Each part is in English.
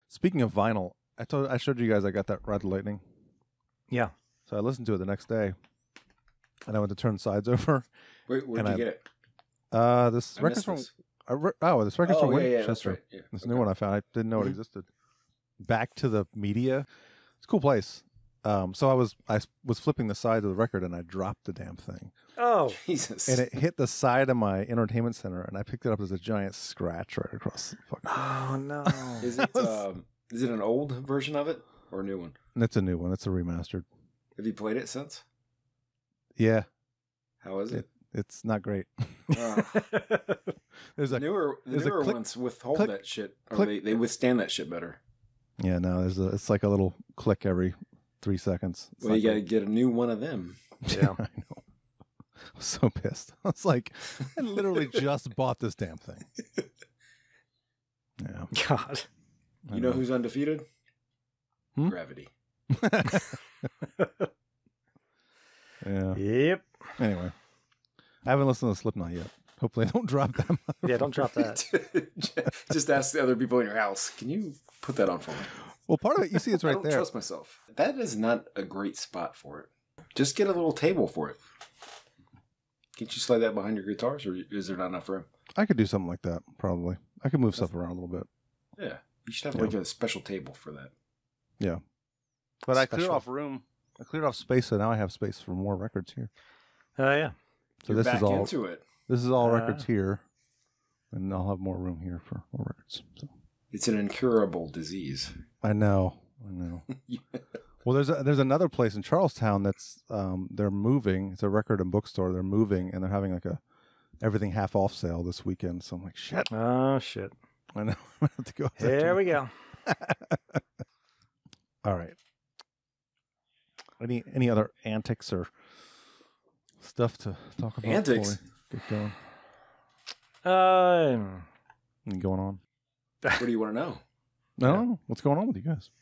Speaking of vinyl, I showed you guys I got that Ride the Lightning. Yeah. So I listened to it the next day, and I went to turn sides over. Where'd you get it? This record's from this. This record's from Winchester. That's right. Yeah. This new one I found. I didn't know it existed. Back to the Media. It's a cool place. So I was flipping the side of the record and I dropped the damn thing. Oh, Jesus! And it hit the side of my entertainment center, and I picked it up as a giant scratch right across the fucking. Oh no! Is it an old version of it or a new one? It's a new one. It's a remastered. Have you played it since? Yeah. How is it? It's not great. There's the newer click, ones withhold click, that shit, or click. they withstand that shit better. Yeah, no, it's like a little click every 3 seconds. Well, you got to get a new one of them. Yeah, I know. I was so pissed. I was like, I literally just bought this damn thing. Yeah. God. You know who's undefeated? Hmm? Gravity. Yeah. Yep. Anyway, I haven't listened to Slipknot yet. Hopefully, I don't drop them. Yeah, don't drop that. Just ask the other people in your house. Can you put that on for me? Well, part of it, you see, it's right I don't there. trust myself. That is not a great spot for it. Just get a little table for it. Can't you slide that behind your guitars, or is there not enough room? I could do something like that, probably. I could move stuff around a little bit. Yeah, you should have like a special table for that. Yeah. But I cleared off room. I cleared off space, so now I have space for more records here. Yeah. So You're this back is all into it. This is all records here, and I'll have more room here for more records. So. It's an incurable disease. I know. Well, there's another place in Charlestown that's they're moving. It's a record and bookstore. They're moving, and they're having like a everything half off sale this weekend. So I'm like, shit. Oh shit. I know. I have to go. There we go. All right. Any other antics or stuff to talk about? Antics? Get going. Anything going on? What do you want to know? No, what's going on with you guys?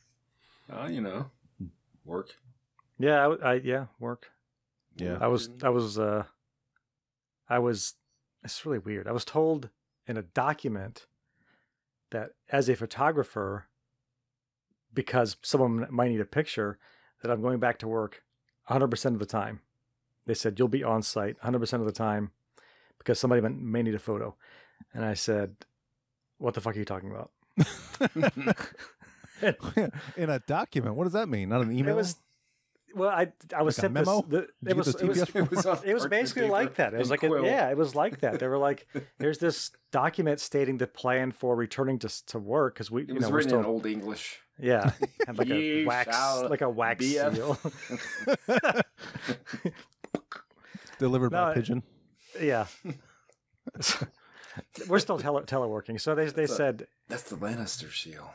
Work. Yeah, work. Yeah, I was. It's really weird. I was told in a document that as a photographer, because someone might need a picture, that I'm going back to work 100% of the time. They said, you'll be on site 100% of the time because somebody may need a photo. And I said, what the fuck are you talking about? In a document? What does that mean? Not an email? I was sent a memo? It was basically like that. It was like, it was like that. They were like, here's this document stating the plan for returning to work because it was written in Old English. Yeah, and like a wax seal. Delivered by pigeon. Yeah. We're still teleworking. So they said... That's the Lannister seal.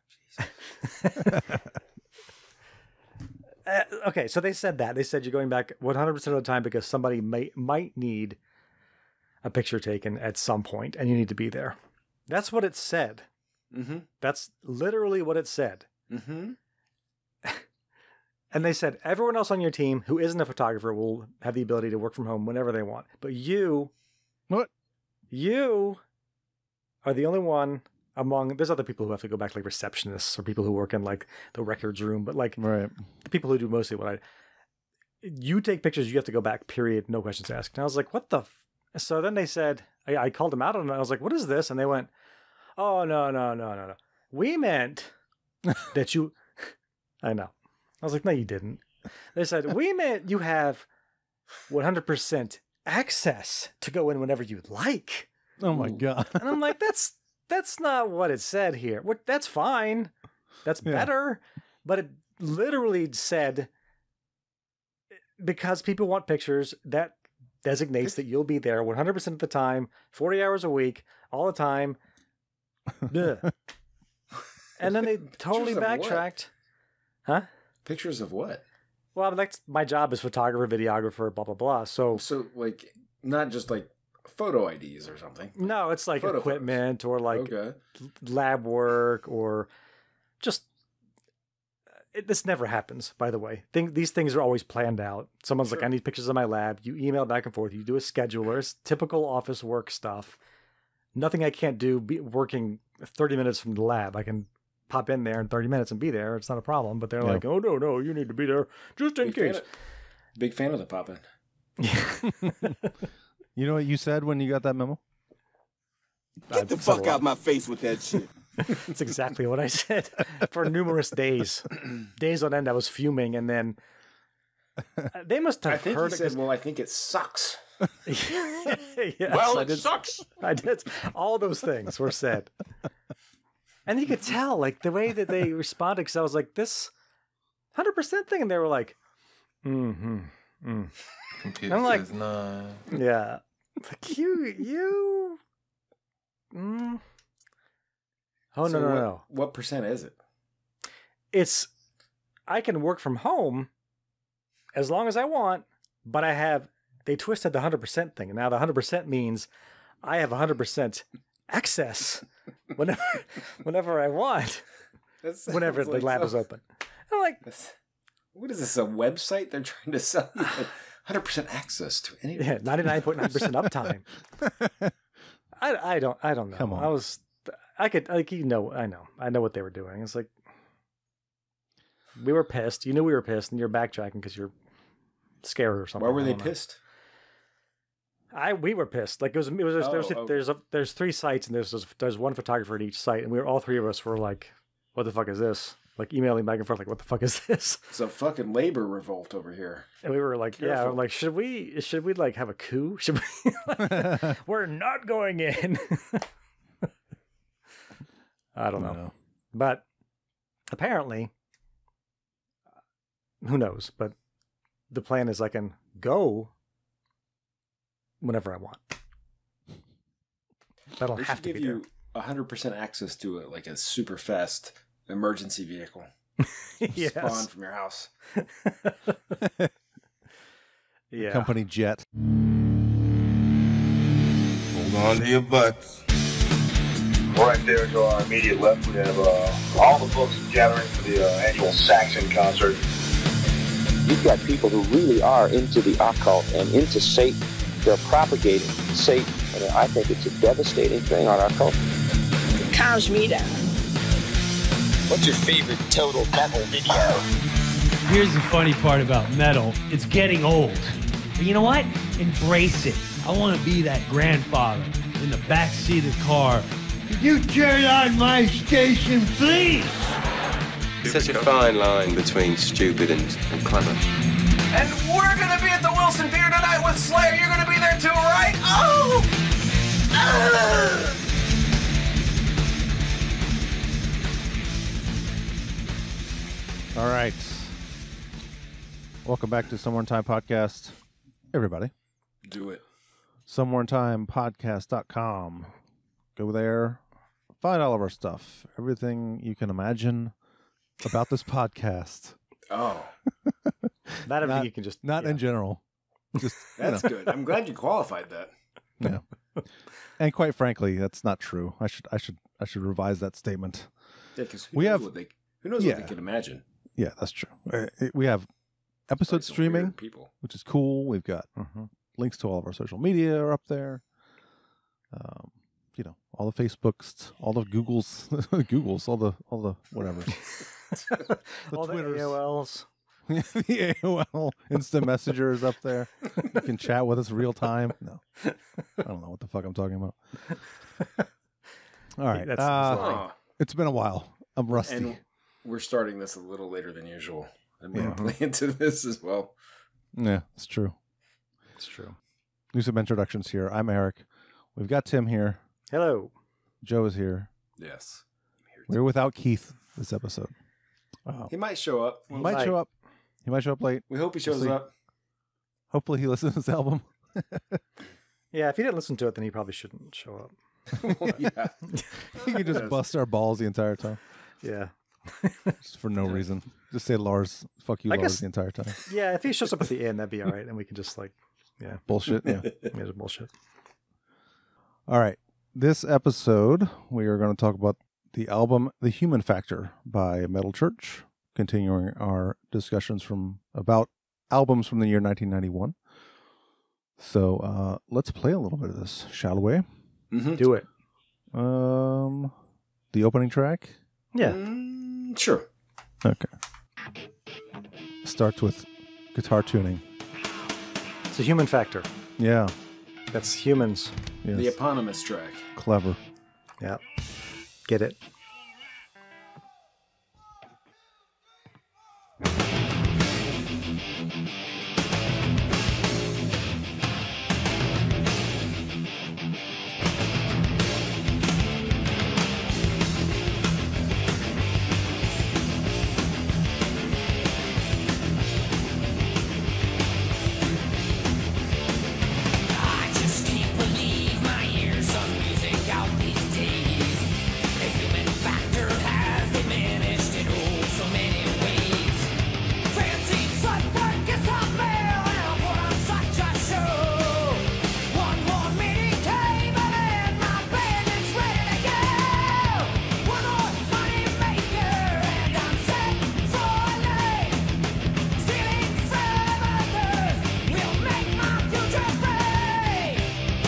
Okay, so they said that. They said you're going back 100% of the time because somebody might need a picture taken at some point, and you need to be there. That's what it said. Mm-hmm. That's literally what it said. Mm-hmm. And they said everyone else on your team who isn't a photographer will have the ability to work from home whenever they want. But you... What? You are the only one among... There's other people who have to go back, like receptionists or people who work in like the records room, but like right. The people who do mostly what you take pictures, you have to go back, period, no questions asked. And I was like, what the... So then they said, I called them out on it. I was like, what is this? And they went, oh, no. We meant that you... I know. I was like, no, you didn't. They said, we meant you have 100% access to go in whenever you'd like. Oh my God. And I'm like, that's not what it said here. That's fine. That's better. But it literally said, because people want pictures, that designates that you'll be there 100% of the time, 40 hours a week, all the time. And then they totally backtracked. Huh? Pictures of what? Well, like my job is photographer, videographer, blah, blah, blah. So like, not just like photo IDs or something. No, it's like photo equipment photos. Or like lab work or just... This never happens, by the way. These things are always planned out. Someone's like, I need pictures of my lab. You email back and forth. You do a scheduler. It's typical office work stuff. Nothing I can't do working 30 minutes from the lab. I can pop in there in 30 minutes and be there. It's not a problem. But they're Yeah. like, oh, no, you need to be there just in case. Big fan of the pop-in. You know what you said when you got that memo? Get the fuck out my face with that shit. That's exactly what I said for numerous days. Days on end, I was fuming, and then they must have I think heard he said, well, I think it sucks. Yes, Well, I it did. sucks. I did. All those things were said. And you could tell, like, the way that they responded, because I was like, this 100% thing. And they were like, mm-hmm. Mm. I'm like, yeah. Like, you. Mm. Oh, So no. What percent is it? It's, I can work from home as long as I want, but they twisted the 100% thing. And now the 100% means I have 100% access whenever I want, whenever the lab is open. I'm like, what is this, a website they're trying to sell you? 100% access to anything. yeah, 99.9% uptime. I don't know. Come on. I know what they were doing. It's like, we were pissed. You knew we were pissed, and you're backtracking because you're scared or something. Why were I they don't know. pissed? We were pissed. Like there's 3 sites, and there's one photographer at each site, and all 3 of us were like, "What the fuck is this?" Like emailing back and forth, like, "What the fuck is this?" It's a fucking labor revolt over here. And we were like, "Yeah, Careful. I'm like, should we like have a coup? Should we? We're not going in." I don't know, No. but apparently, who knows? But the plan is I can go whenever I want. I don't They have should to give be you 100% access to it, like a super fast emergency vehicle. there. Yes. Spawn from your house. Yeah. Company jet. Hold on to your butts. Right there to our immediate left, we have all the books gathering for the annual Saxon concert. You've got people who really are into the occult and into Satan. They're propagating Satan, and I think it's a devastating thing on our culture. It calms me down. What's your favorite total metal video? Here's the funny part about metal. It's getting old. But you know what? Embrace it. I want to be that grandfather in the back seat of the car. Could you turn on my station, please? Such a fine line between stupid and clever. And we're gonna be at the Wilson Theater tonight with Slayer. You're gonna be there too, right? Oh! All right. Welcome back to Somewhere in Time Podcast, everybody. Do it. SomewhereInTimePodcast.com. Go there, find all of our stuff, everything you can imagine about this podcast. Oh, Not everything Not- you can just Not in general. Just that's good. I'm glad you qualified that. yeah. And quite frankly, that's not true. I should revise that statement. Yeah, because We have- who knows yeah. what they can imagine? Yeah, that's true. We have episode Some streaming, weird people. which is cool. We've got links to all of our social media are up there. All the Facebooks, all the Googles, all the whatever. all the Twitters. AOLs. The AOL Instant Messenger is up there. You can chat with us real time. No, I don't know what the fuck I'm talking about. All right, Oh, it's been a while. I'm rusty. and we're starting this a little later than usual. I'm going Yeah. to play into this as well. Yeah, it's true. It's true. Do some introductions here. I'm Eric. We've got Tim here. Hello. Joe is here. Yes. We're without Keith this episode. He might show up. He might show up. He might show up late. We hope he shows see. up. Hopefully he listens to this album. Yeah, if you didn't listen to it, then he probably shouldn't show up. Yeah. He can just Yes. bust our balls the entire time. Yeah. Just for no reason. Just say Lars. Fuck you, I Lars, guess- the entire time. Yeah, if he shows up at the end, that'd be all right. And we can just Bullshit. Yeah. it's bullshit. All right. This episode, we are going to talk about the album The Human Factor by Metal Church, continuing our discussions about albums from the year 1991. So let's play a little bit of this, shall we? Mm-hmm. Do it. The opening track, Yeah. Sure. Okay. Starts with guitar tuning. It's a human factor. Yeah. That's humans. Yes. The eponymous track. Clever. Yeah. Get it? I just can't believe my ears on music out these days. The human factor has diminished in oh so many ways. Fancy footwork is a mail and I'll put on such a show. One more meeting table and my band is ready to go. One more money maker and I'm set for life. Stealing from others will make my future bright.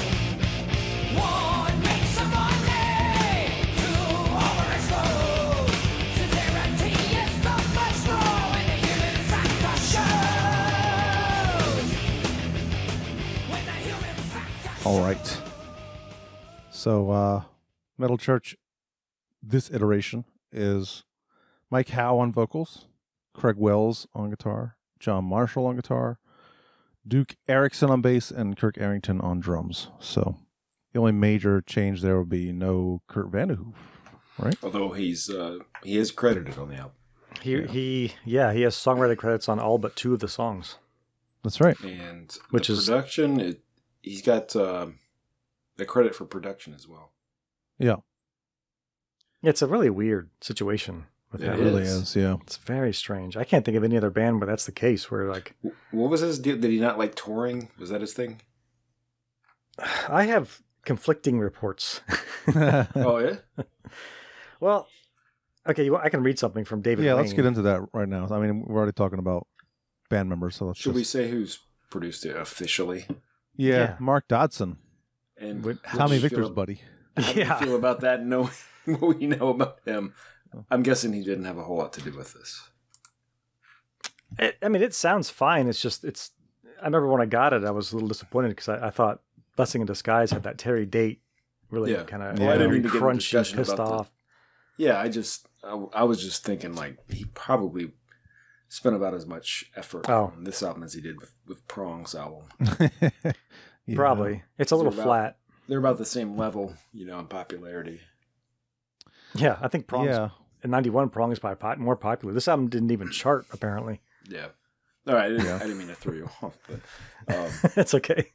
One makes some money to overexplode. Sincerity is the much more when the human factor shows. When the human factor All right. So, Metal Church, this iteration is Mike Howe on vocals, Craig Wells on guitar, John Marshall on guitar, Duke Erickson on bass, and Kirk Arrington on drums. So, the only major change there would be no Kurt Vanderhoof, right? Although he is credited on the album. He has songwriting credits on all but 2 of the songs. That's right. And Which the is- production, he's got the credit for production as well. Yeah, It's a really weird situation with It it him. really is. is. Yeah. It's very strange. I can't think of any other band where that's the case. Where like, What was his deal? Did he not like touring? Was that his thing? I have conflicting reports. Oh, yeah? Well, okay, I can read something from David. Yeah, let's Lane. get into that right now. I mean, we're already talking about band members, so let's Should we just... say who's produced it officially? Yeah, Mark Dodson, And With- how Tommy do you Victor's feel- buddy. How do you Yeah. feel about that? Knowing what we know about him, I'm guessing he didn't have a whole lot to do with this. I mean, it sounds fine. It's just, I remember when I got it, I was a little disappointed because I thought Blessing in Disguise had that Terry Date really Yeah. kind of Well, I didn't mean to get into crunchy, discussion pissed about off. Yeah, I was just thinking like he probably spent about as much effort Oh. on this album as he did with Prong's album. Yeah. Probably. It's a little They're about- flat. They're about the same level, in popularity. Yeah, I think Prong's, Yeah. in 91, Prong is probably more popular. This album didn't even chart, apparently. Yeah. All right, I Yeah. didn't mean to throw you off, but It's okay.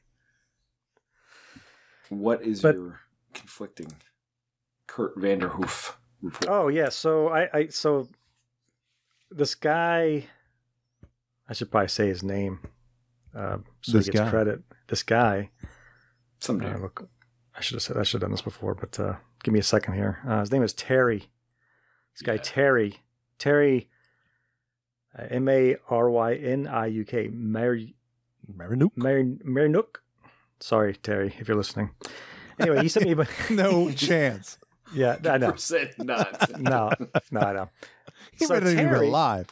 what is But- your conflicting Kurt Vanderhoof report? Oh, yeah. So so this guy, I should probably say his name so This he gets guy. credit. This guy. Someday. Look, I should have done this before, but give me a second here. His name is Terry. This guy, Yeah. Terry, Maryniuk, Marynook. Sorry, Terry, if you're listening. Anyway, he sent me. No chance. Yeah, I know. Percent not. No, I know. He So might not even Terry- be alive.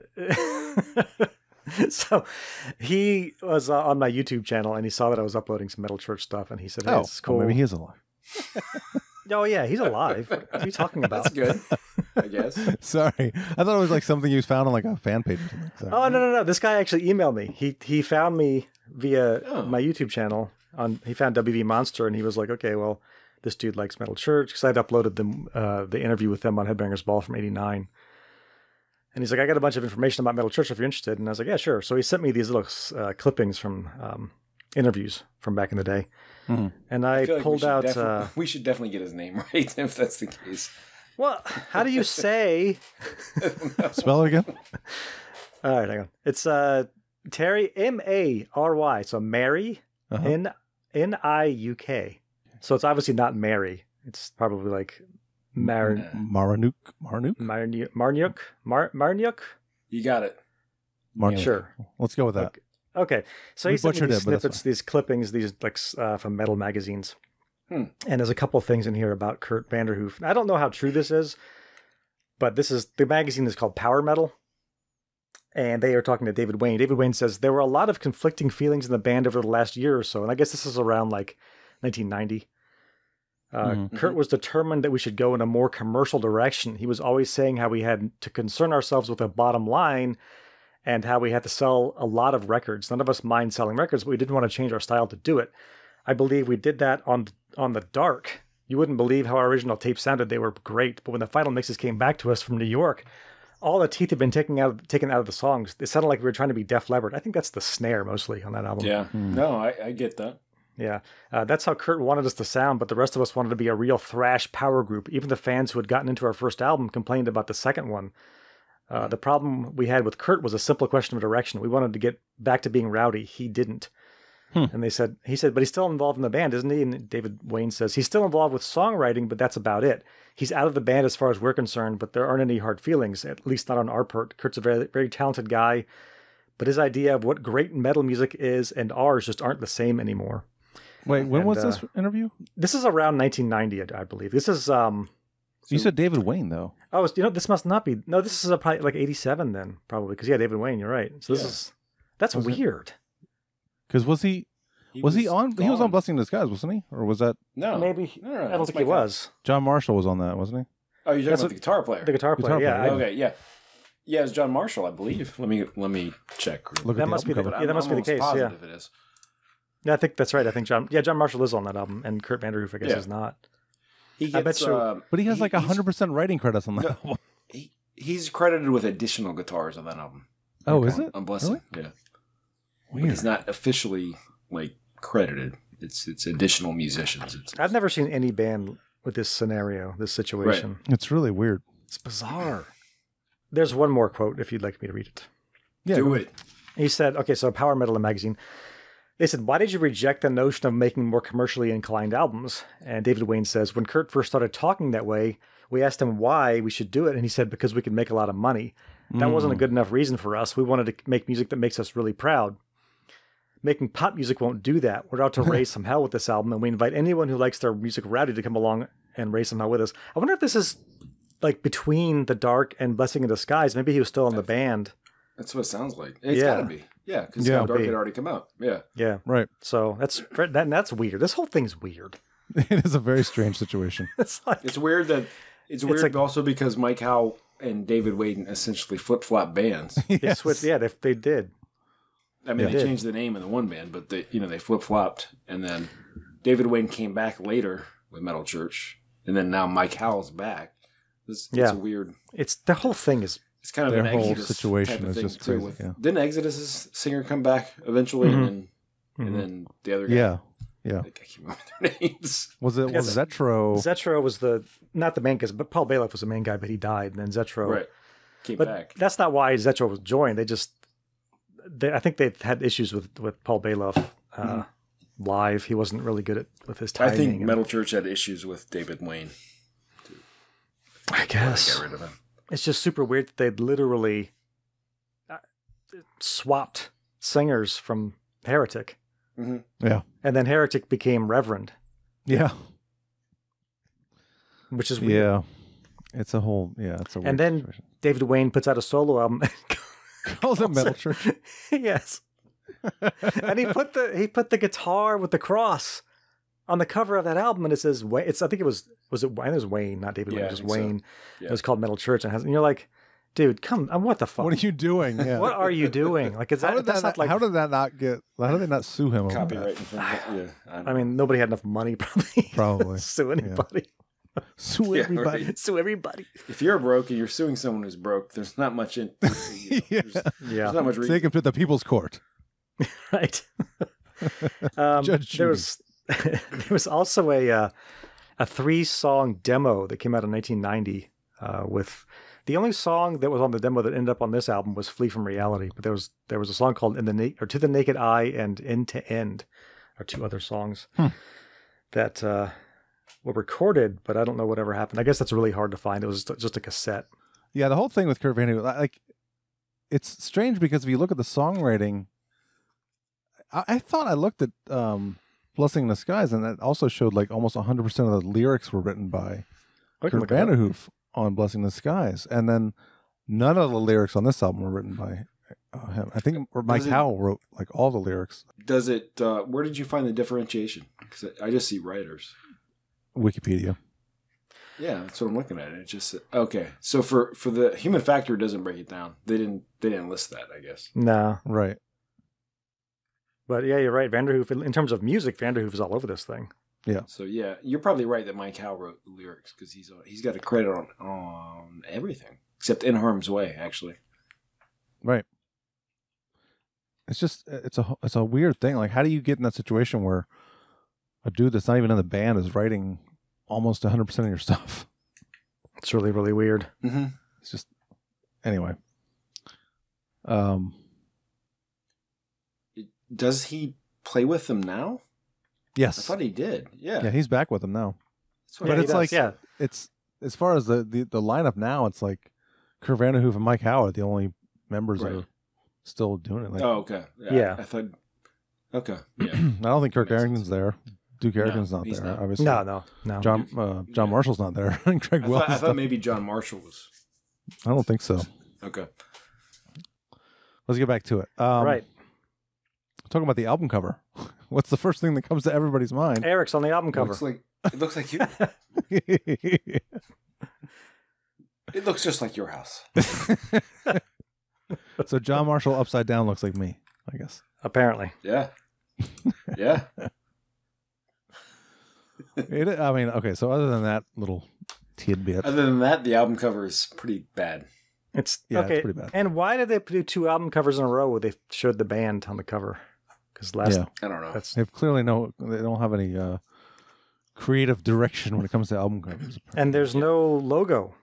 So he was on my YouTube channel and he saw that I was uploading some Metal Church stuff and he said, "Hey, this is cool." Well, maybe he is alive. Oh yeah, he's alive. What are you talking about? That's good, I guess. Sorry, I thought it was like something you found on like a fan page or something. Sorry. Oh no! This guy actually emailed me. He found me via Oh. my YouTube channel. He found WV Monster and he was like, "Okay, well, this dude likes Metal Church," because I'd uploaded the interview with them on Headbangers Ball from '89. And he's like, "I got a bunch of information about Metal Church if you're interested." And I was like, "Yeah, sure." So he sent me these little clippings from interviews from back in the day. Mhm. And I feel like pulled out. we should definitely get his name right if that's the case. Well, how do you say? Spell it again. All right, hang on. It's Terry, Mary, so Mary, Uh-huh. Niuk. So it's obviously not Mary. It's probably like Marnook. Marniuk. You got it. Marnook. Sure. Let's go with that. Okay. So We he sent me butchered these it, but that's snippets, these clippings, these like from metal magazines. Hmm. And there's a couple things in here about Kurt Vanderhoof. I don't know how true this is. But the magazine is called Power Metal. And they are talking to David Wayne. David Wayne says, there were a lot of conflicting feelings in the band over the last year or so. And I guess this is around like 1990. Kurt was determined that we should go in a more commercial direction. He was always saying how we had to concern ourselves with a bottom line and how we had to sell a lot of records. None of us mind selling records, but we didn't want to change our style to do it. I believe we did that on The Dark. You wouldn't believe how our original tapes sounded. They were great. But when the final mixes came back to us from New York, all the teeth had been taken out of the songs. It sounded like we were trying to be Def Leppard. I think that's the snare mostly on that album. Yeah. No, I get that. Yeah. That's how Kurt wanted us to sound, but the rest of us wanted to be a real thrash power group. Even the fans who had gotten into our first album complained about the second one. The problem we had with Kurt was a simple question of direction. We wanted to get back to being rowdy. He didn't. And he said, but he's still involved in the band, isn't he? And David Wayne says, he's still involved with songwriting, but that's about it. He's out of the band as far as we're concerned, but there aren't any hard feelings, at least not on our part. Kurt's a very, very talented guy, but his idea of what great metal music is and ours just aren't the same anymore. Wait, when was this interview? This is around 1990, I believe. This is... you said David Wayne, though. Oh, this must not be... No, this is probably like 87 then, probably, because David Wayne, you're right. So that's weird. Because was he on? He was on Blessing in Disguise, wasn't he? Or was that? No, maybe. No, I don't think he was. John Marshall was on that, wasn't he? Oh, you're talking about the guitar player. The guitar player. Yeah. Okay. Yeah. Yeah, it's John Marshall, I believe. Let me check. That must be the case. Yeah. It is. Yeah, I think that's right. I think John Marshall is on that album, and Kurt Vanderhoof, I guess, is not. I bet you. But he has like 100% writing credits on that album. He's credited with additional guitars on that album. Oh, is it? On Blessing, really? yeah. Weird. But he's not officially credited. It's additional musicians. I've never seen any band with this scenario, this situation. Right. It's really weird. It's bizarre. There's one more quote if you'd like me to read it. Yeah, do it. He said, okay, so Power Metal magazine. They said, why did you reject the notion of making more commercially inclined albums? And David Wayne says, when Kurt first started talking that way, we asked him why we should do it. And he said, because we could make a lot of money. That wasn't a good enough reason for us. We wanted to make music that makes us really proud. Making pop music won't do that. We're out to raise some hell with this album. And we invite anyone who likes their music rowdy to come along and raise some hell with us. I wonder if this is like between The Dark and Blessing in Disguise. Maybe he was still in the band. That's what it sounds like. It's got to be. Yeah, because Dark had already come out. Yeah. Yeah. Right. So that's weird. This whole thing's weird. It is a very strange situation. It's weird that also because Mike Howe and David Wayne essentially flip-flop bands. They switched. Yeah, they did. I mean, they changed the name in the one band, but they flip-flopped, and then David Wayne came back later with Metal Church, and then now Mike Howe's back. It's a weird. It's the whole thing is. It's kind of their an whole Exodus situation type of is thing just too. crazy. Didn't Exodus's singer come back eventually, and then the other guy? Yeah. I can't remember their names. Was Zetro? Zetro was not the main guy, but Paul Baloff was the main guy, but he died, and then Zetro came back. That's not why Zetro was joined. I think they had issues with Paul Baloff live. He wasn't really good with his timing. I think Metal Church had issues with David Wayne. I guess. Get rid of him. It's just super weird that they'd literally swapped singers from Heretic. Mm-hmm. Yeah. And then Heretic became Reverend. Yeah. Which is weird. Yeah. It's a weird And then situation. David Wayne puts out a solo album. Calls it Metal Church. Yes. And he put the guitar with the cross on the cover of that album, and it says Wayne. I think it was Wayne, not David Wayne, just Wayne. So. Yeah. It was called Metal Church, and you're like, dude, come on, what the fuck? What are you doing? Yeah. What are you doing? Like, how did they not sue him? Copyright infringement. Yeah. I mean, nobody had enough money probably. Sue anybody. Yeah. Sue everybody. Right. Sue everybody. If you're broke and you're suing someone who's broke, there's not much in. There's not much reason. Take him to the People's Court. Right. Judge Judy. There was also a 3-song demo that came out in 1990 with the only song that was on the demo that ended up on this album was "Flee from Reality," but there was a song called "To the Naked Eye" and "End to End" are 2 other songs that were recorded, but I don't know whatever happened. I guess that's really hard to find. It was just a cassette. Yeah, the whole thing with Kurt Vanderhoof, it's strange because if you look at the songwriting, I thought I looked at Blessing in Disguise, and that also showed like almost 100% of the lyrics were written by Kurt Vanderhoof on Blessing the Skies, and then none of the lyrics on this album were written by him. I think Mike Howell wrote like all the lyrics. Does it? Where did you find the differentiation? Because I just see writers. Wikipedia. Yeah, that's what I'm looking at. It just okay. So for the Human Factor, it doesn't break it down. They didn't list that, I guess. No. Right. But yeah, you're right. Vanderhoof, in terms of music, Vanderhoof is all over this thing. Yeah. So yeah, you're probably right that Mike Howe wrote the lyrics because he's got a credit on everything except In Harm's Way, actually. Right. It's just it's a weird thing. Like, how do you get in that situation where a dude that's not even in the band is writing almost 100% of your stuff? It's really, really weird. Mm-hmm. It's just anyway. Does he play with them now? Yes, I thought he did. Yeah, yeah, he's back with them now. That's what But it's like, yeah, it's as far as the lineup now, it's like Kurt Vanderhoof and Mike Howe are the only members that are still doing it. Like, oh, okay. Yeah. I thought. Okay. Yeah. I don't think Kirk Makes Arrington's there. Duke Arrington's not he's there. not. Obviously, No. John Marshall's not there. And Craig Wells. I thought maybe John Marshall was. I don't think so. Okay. Let's get back to it. Right. Talking about the album cover. What's the first thing that comes to everybody's mind? Eric's on the album cover. It looks like you. It looks just like your house. So John Marshall upside down looks like me, I guess. Apparently. Yeah. Yeah. I mean, okay. So other than that little tidbit, Other than that, the album cover is pretty bad. It's okay. It's pretty bad. And why did they do 2 album covers in a row where they showed the band on the cover? Because Yeah. I don't know. They've clearly they don't have any creative direction when it comes to album covers. And there's no logo.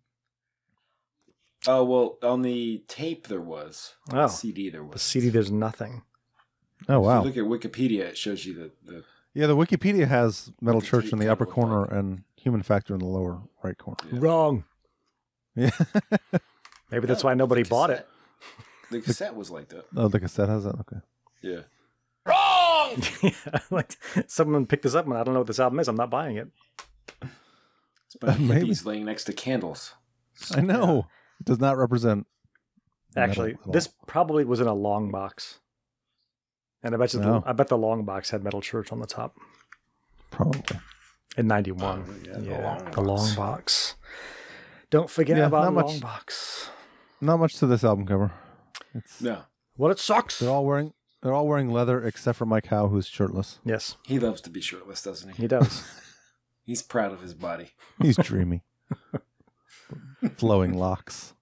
Oh, well, on the tape there was. Oh. The CD there was. The CD, there's nothing. Oh, wow. If you look at Wikipedia, it shows you the Yeah, the Wikipedia has Metal Church in the upper corner and Human Factor in the lower right corner. Yeah. Wrong. Yeah. Maybe that's why nobody bought it. The cassette was like that. Oh, the cassette has that? Okay. Yeah. Wrong! Yeah, like, someone picked this up and I don't know what this album is. I'm not buying it. It's about Maybe. hippies laying next to candles. I know. It does not represent. Actually, metal at this all. probably was in a long box. And I bet No. I bet the long box had Metal Church on the top. Probably. In 91. The long box. Don't forget Yeah, about not long much. box. Not much to this album cover. It's No. Well, it sucks. they're all wearing leather except for Mike Howe, who's shirtless. Yes, He loves to be shirtless, doesn't he? he does. He's proud of his body. He's dreamy. Flowing locks.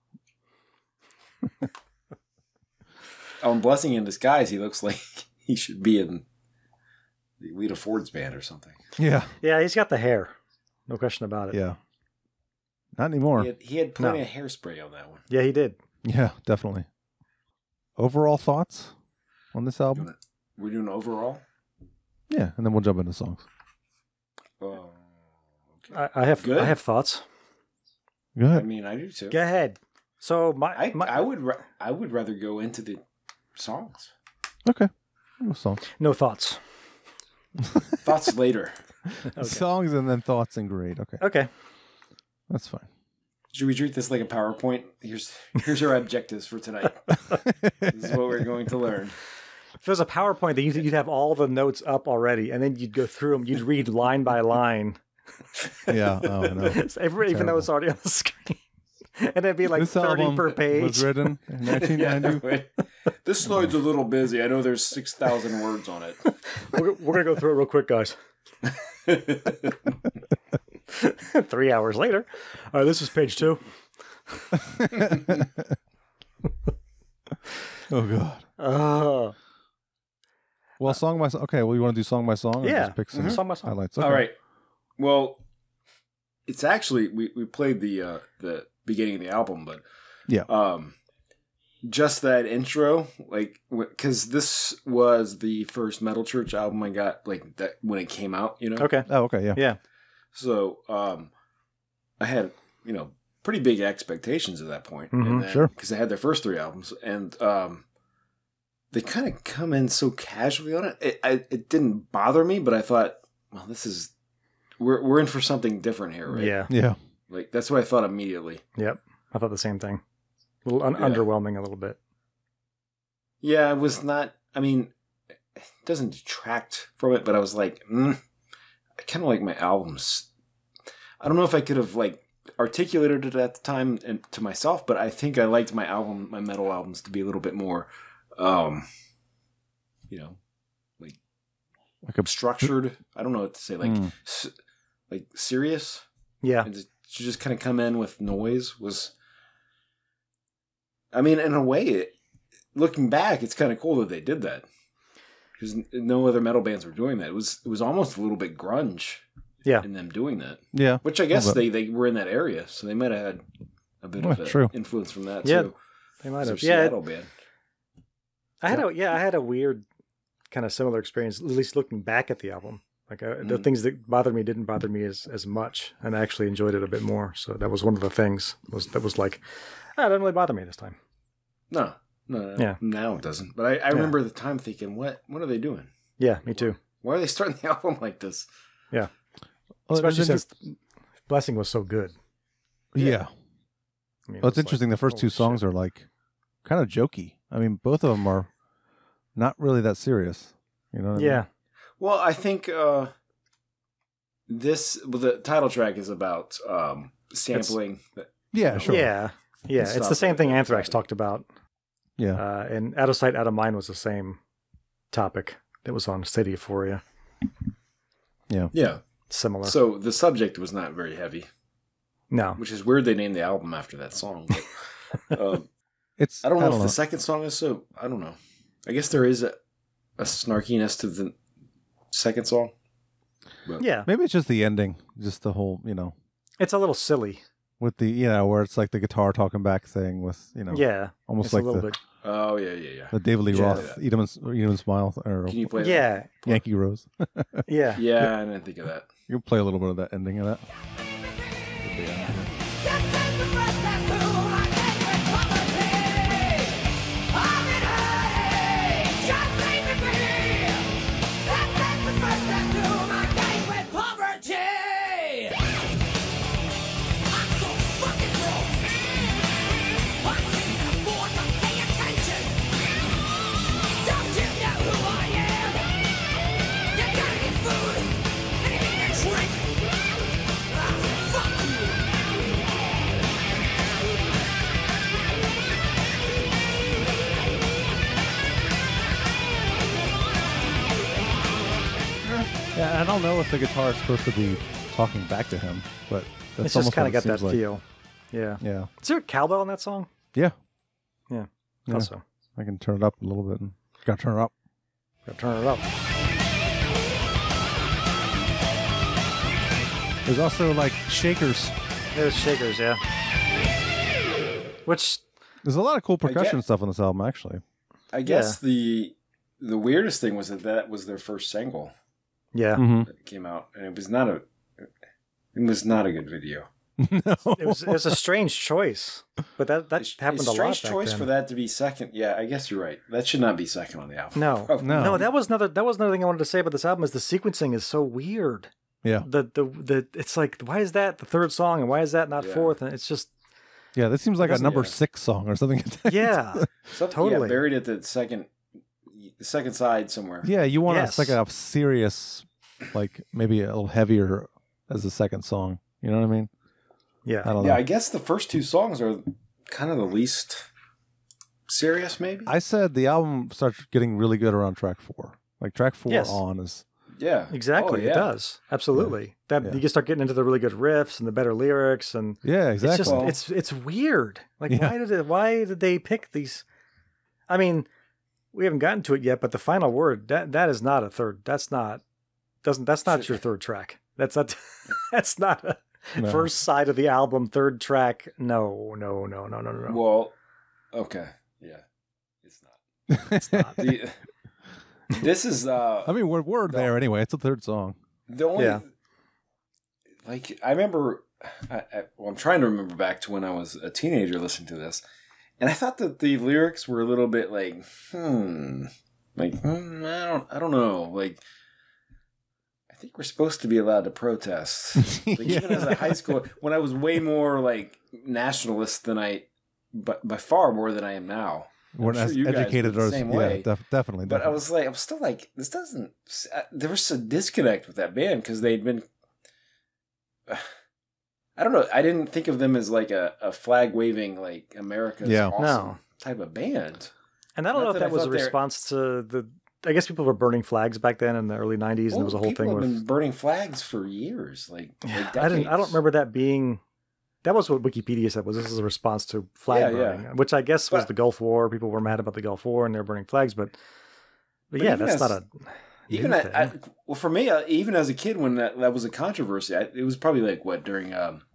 On Blessing in Disguise, he looks like he should be in the Lita Ford's band or something. Yeah. Yeah, he's got the hair. No question about it. Yeah. Not anymore. He had plenty No. of hairspray on that one. Yeah, he did. Yeah, definitely. Overall thoughts on this album? We're doing overall? Yeah, and then we'll jump into songs. Oh, I have Good. I have thoughts. Go I ahead. mean, I do too. Go ahead. So I would rather go into the songs. Okay. We'll songs. no thoughts. Thoughts later. Okay. Songs and then thoughts and grade. Okay. Okay. That's fine. Should we treat this like a PowerPoint? Here's our objectives for tonight. This is what we're going to learn. If it was a PowerPoint, then you'd have all the notes up already, and then you'd go through them. You'd read line by line. Yeah. Oh, no. So even though it's already on the screen. And it'd be like This 30 album per page. was written in 1990. Wait. This slide's a little busy. I know there's 6,000 words on it. We're going to go through it real quick, guys. 3 hours later. All right, this is page 2. Oh, God. Oh. Well, song by song. Okay, well, you want to do song by song? Or Yeah. just pick some Song by song. highlights. All Okay. right. Well, it's actually we played the beginning of the album, but Yeah. just that intro, like, because this was the first Metal Church album I got, like, that when it came out, you know. Okay. Oh, okay. Yeah. Yeah. So I had, pretty big expectations at that point. Mhm, sure. Because they had their first 3 albums, and they kind of come in so casually on it. It didn't bother me, but I thought, well, this is we're in for something different here, right? Yeah. Yeah. Like that's what I thought immediately. Yep, I thought the same thing. A little underwhelming, a little bit. Yeah, it was not. I mean, it doesn't detract from it, but I was like, I kind of like my albums. I don't know if I could have like articulated it at the time and to myself, but I think I liked my metal albums to be a little bit more, like structured. I don't know what to say, like serious. Yeah, and to just kind of come in with noise was. I mean, in a way, looking back, it's kind of cool that they did that because no other metal bands were doing that. It was almost a little bit grunge. Yeah, in them doing that. Yeah, which I guess they were in that area, so they might have had a bit of influence from that too. They might have. Seattle band. I had a weird kind of similar experience. At least looking back at the album, like the things that bothered me didn't bother me as much, and I actually enjoyed it a bit more. So that was one of the things that was like, it didn't really bother me this time. No. Yeah. Now it doesn't. But I remember at the time thinking, what are they doing? Yeah, me too. Why are they starting the album like this? Yeah. Well, especially since Blessing was so good. Yeah. I mean, It's interesting. The first two songs are like kind of jokey. I mean, both of them are not really that serious. You know what I mean? Well, I think the title track is about sampling. Sure. Yeah. It's the same thing Anthrax talked about. Yeah. And Out of Sight, Out of Mind was the same topic that was on State of Euphoria. Yeah. Yeah. Similar. So the subject was not very heavy. No. Which is weird they named the album after that song. But, I don't know if the second song is so. I don't know. I guess there is a snarkiness to the second song. But. Yeah. Maybe it's just the ending. Just the whole, It's a little silly. With the, where it's like the guitar talking back thing with, almost like bit. Oh, yeah. The David Lee Roth, Eat 'em Smile. Or, can you play that? Yankee Rose. Yeah. Yeah, I didn't think of that. You can play a little bit of that ending of that. Yeah, I don't know if the guitar is supposed to be talking back to him, but that's it's just kind of got that like. feel. Yeah. Yeah. Is there a cowbell in that song? Yeah. Yeah. Also, I can turn it up a little bit. Gotta turn it up. There's also like shakers. There's shakers, yeah. Which there's a lot of cool percussion stuff on this album, actually. I guess the weirdest thing was that was their first single. Yeah, that came out, and it was not a good video. No. It was a strange choice, but that happened a lot. Strange choice for that to be second. Yeah, I guess you're right. That should not be second on the album. No. That was another thing I wanted to say about this album is the sequencing is so weird. Yeah. The it's like, why is that the third song and why is that not fourth? And it's just this seems like a number 6 song or something. Yeah, totally buried at the second side somewhere. Yeah, you want like a serious, like maybe a little heavier as the second song. You know what I mean? Yeah. I don't know. I guess the first two songs are kind of the least serious, maybe. I said the album starts getting really good around track 4. Like track 4 on is. Yeah. Exactly. It does. Absolutely. You can start getting into the really good riffs and the better lyrics and exactly. It's just it's weird. Like why did they pick these? I mean, we haven't gotten to it yet, but the final word that is not a third. That's not your third track. That's not a first side of the album, third track. No. Well, okay. Yeah. It's not. It's not. This is I mean, we're there anyway. It's the third song. The only like I remember I'm trying to remember back to when I was a teenager listening to this, and I thought that the lyrics were a little bit like I don't know. Like I think we're supposed to be allowed to protest. Like, even as a high school, when I was way more like nationalist than by far more than I am now. We're not as educated the or same way. Definitely. But I was still like, this doesn't. There was a disconnect with that band because they'd been. I don't know. I didn't think of them as like a flag waving like America's awesome type of band. And I don't know if that was a response to the. I guess people were burning flags back then in the early '90s, and there was a whole thing People with have been burning flags for years. Like I don't remember that being. That was what Wikipedia said. Was this is a response to flag burning, which I guess was the Gulf War. People were mad about the Gulf War and they were burning flags, but yeah, that's not a. Even well, for me, even as a kid, when that was a controversy, it was probably like during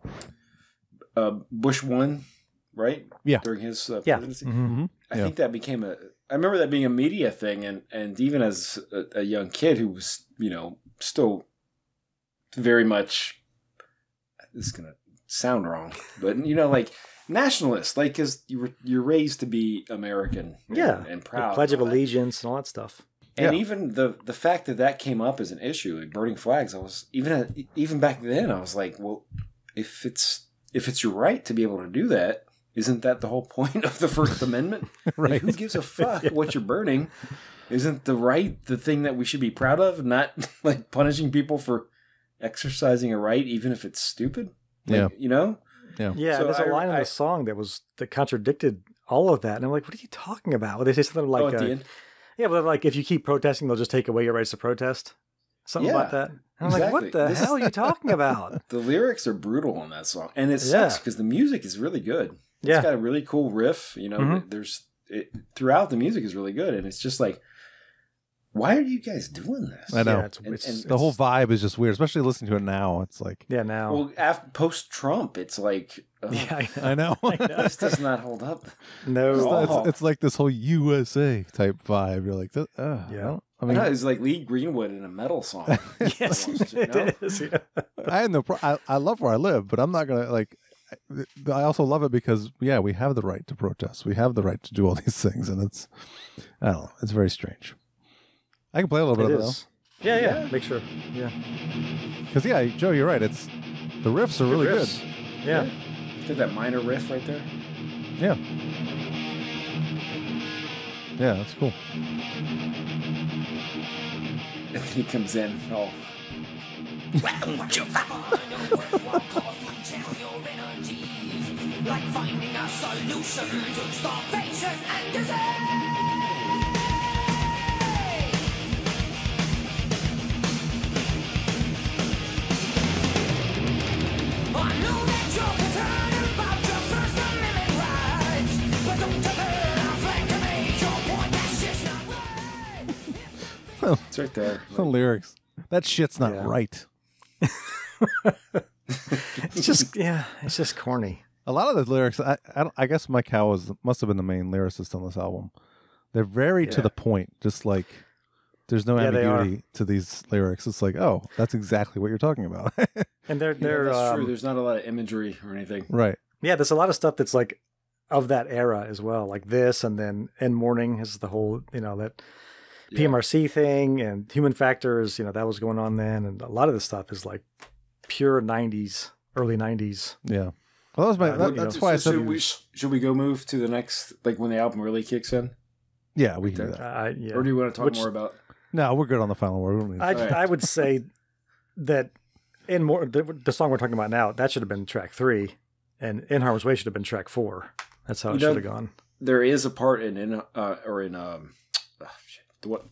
Bush 1, right? Yeah, during his presidency. Mm-hmm. I think that became I remember that being a media thing, and even as a young kid who was, still very much. This is gonna sound wrong, but like nationalist, like because you're raised to be American, and proud, the Pledge of Allegiance and all that stuff. And even the fact that came up as an issue, like burning flags, I was even back then I was like, well, if it's your right to be able to do that, isn't that the whole point of the First Amendment? Right? Like, who gives a fuck what you're burning? Isn't the thing that we should be proud of? Not like punishing people for exercising a right, even if it's stupid. Like, Yeah. Yeah. So there's a line in the song that contradicted all of that, and I'm like, what are you talking about? They say something like, at the end? yeah, but like if you keep protesting, they'll just take away your rights to protest. Something about that. And I'm like, what the hell are you talking about? The lyrics are brutal on that song, and it sucks because the music is really good. Yeah. It's got a really cool riff. Throughout the music is really good, and it's just like, why are you guys doing this? I know. Yeah, it's the whole vibe is just weird, especially listening to it now. It's like, now. Well, post Trump, it's like, I know. This does not hold up. No, it's like this whole USA type vibe. You're like, I mean, it's like Lee Greenwood in a metal song. Yes, it is. Yeah. I love where I live, but I'm not gonna like. I also love it because we have the right to protest. We have the right to do all these things, and I don't know. It's very strange. I can play a little bit of it though. Yeah. Make sure. Yeah. Because Joe, you're right. It's the riffs are really good. Yeah. Did that minor riff right there? Yeah. Yeah, that's cool. And then he comes in. Oh. Like finding a solution to starvation and disease. I know that you're concerned about your First Amendment rights, but don't turn our flag to make your point. That's just not right. It's right there. The lyrics. That shit's not right. It's just corny. A lot of the lyrics, I guess Mike Howe must have been the main lyricist on this album. They're very to the point. Just like there's no ambiguity to these lyrics. It's like, oh, that's exactly what you're talking about. And they're that's true. There's not a lot of imagery or anything. Right. Yeah, there's a lot of stuff that's like of that era as well, like this, and then In Morning is the whole that PMRC thing, and Human Factors. That was going on then, and a lot of this stuff is like pure '90s, early '90s. Yeah. Well, that was that's why I said. Should we go move to the next, like when the album really kicks in? Yeah, we can do that. Or do you want to talk more about? No, we're good on the final word. I would say that the song we're talking about now, that should have been track 3, and In Harm's Way should have been track 4. That's how it should have gone. There is a part what?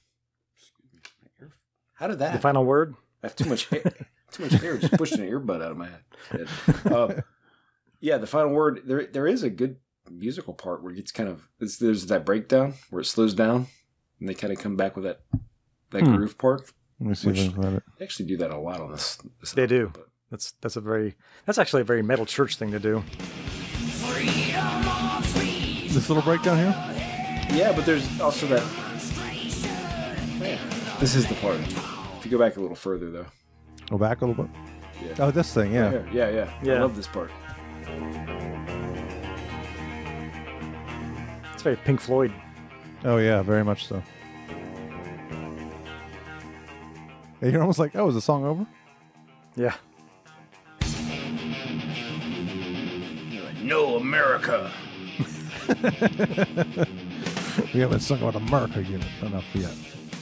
How did that? The final word. I have too much hair. Too much hair just pushing an earbud out of my head. Yeah, the final word. There is a good musical part where it gets kind of there's that breakdown where it slows down, and they kind of come back with that groove part. Let me see if I can find it. They actually do that a lot on this they album, do. But that's actually a very metal church thing to do. This little breakdown here. Yeah, but there's also that. Man, this is the part. If you go back a little further, though. Go back a little bit. Yeah. Oh, this thing, yeah. Yeah. I love this part. It's very Pink Floyd. Oh yeah, very much so. And you're almost like, oh, is the song over? Yeah. You're like, no, America. We haven't sung about America yet, enough yet.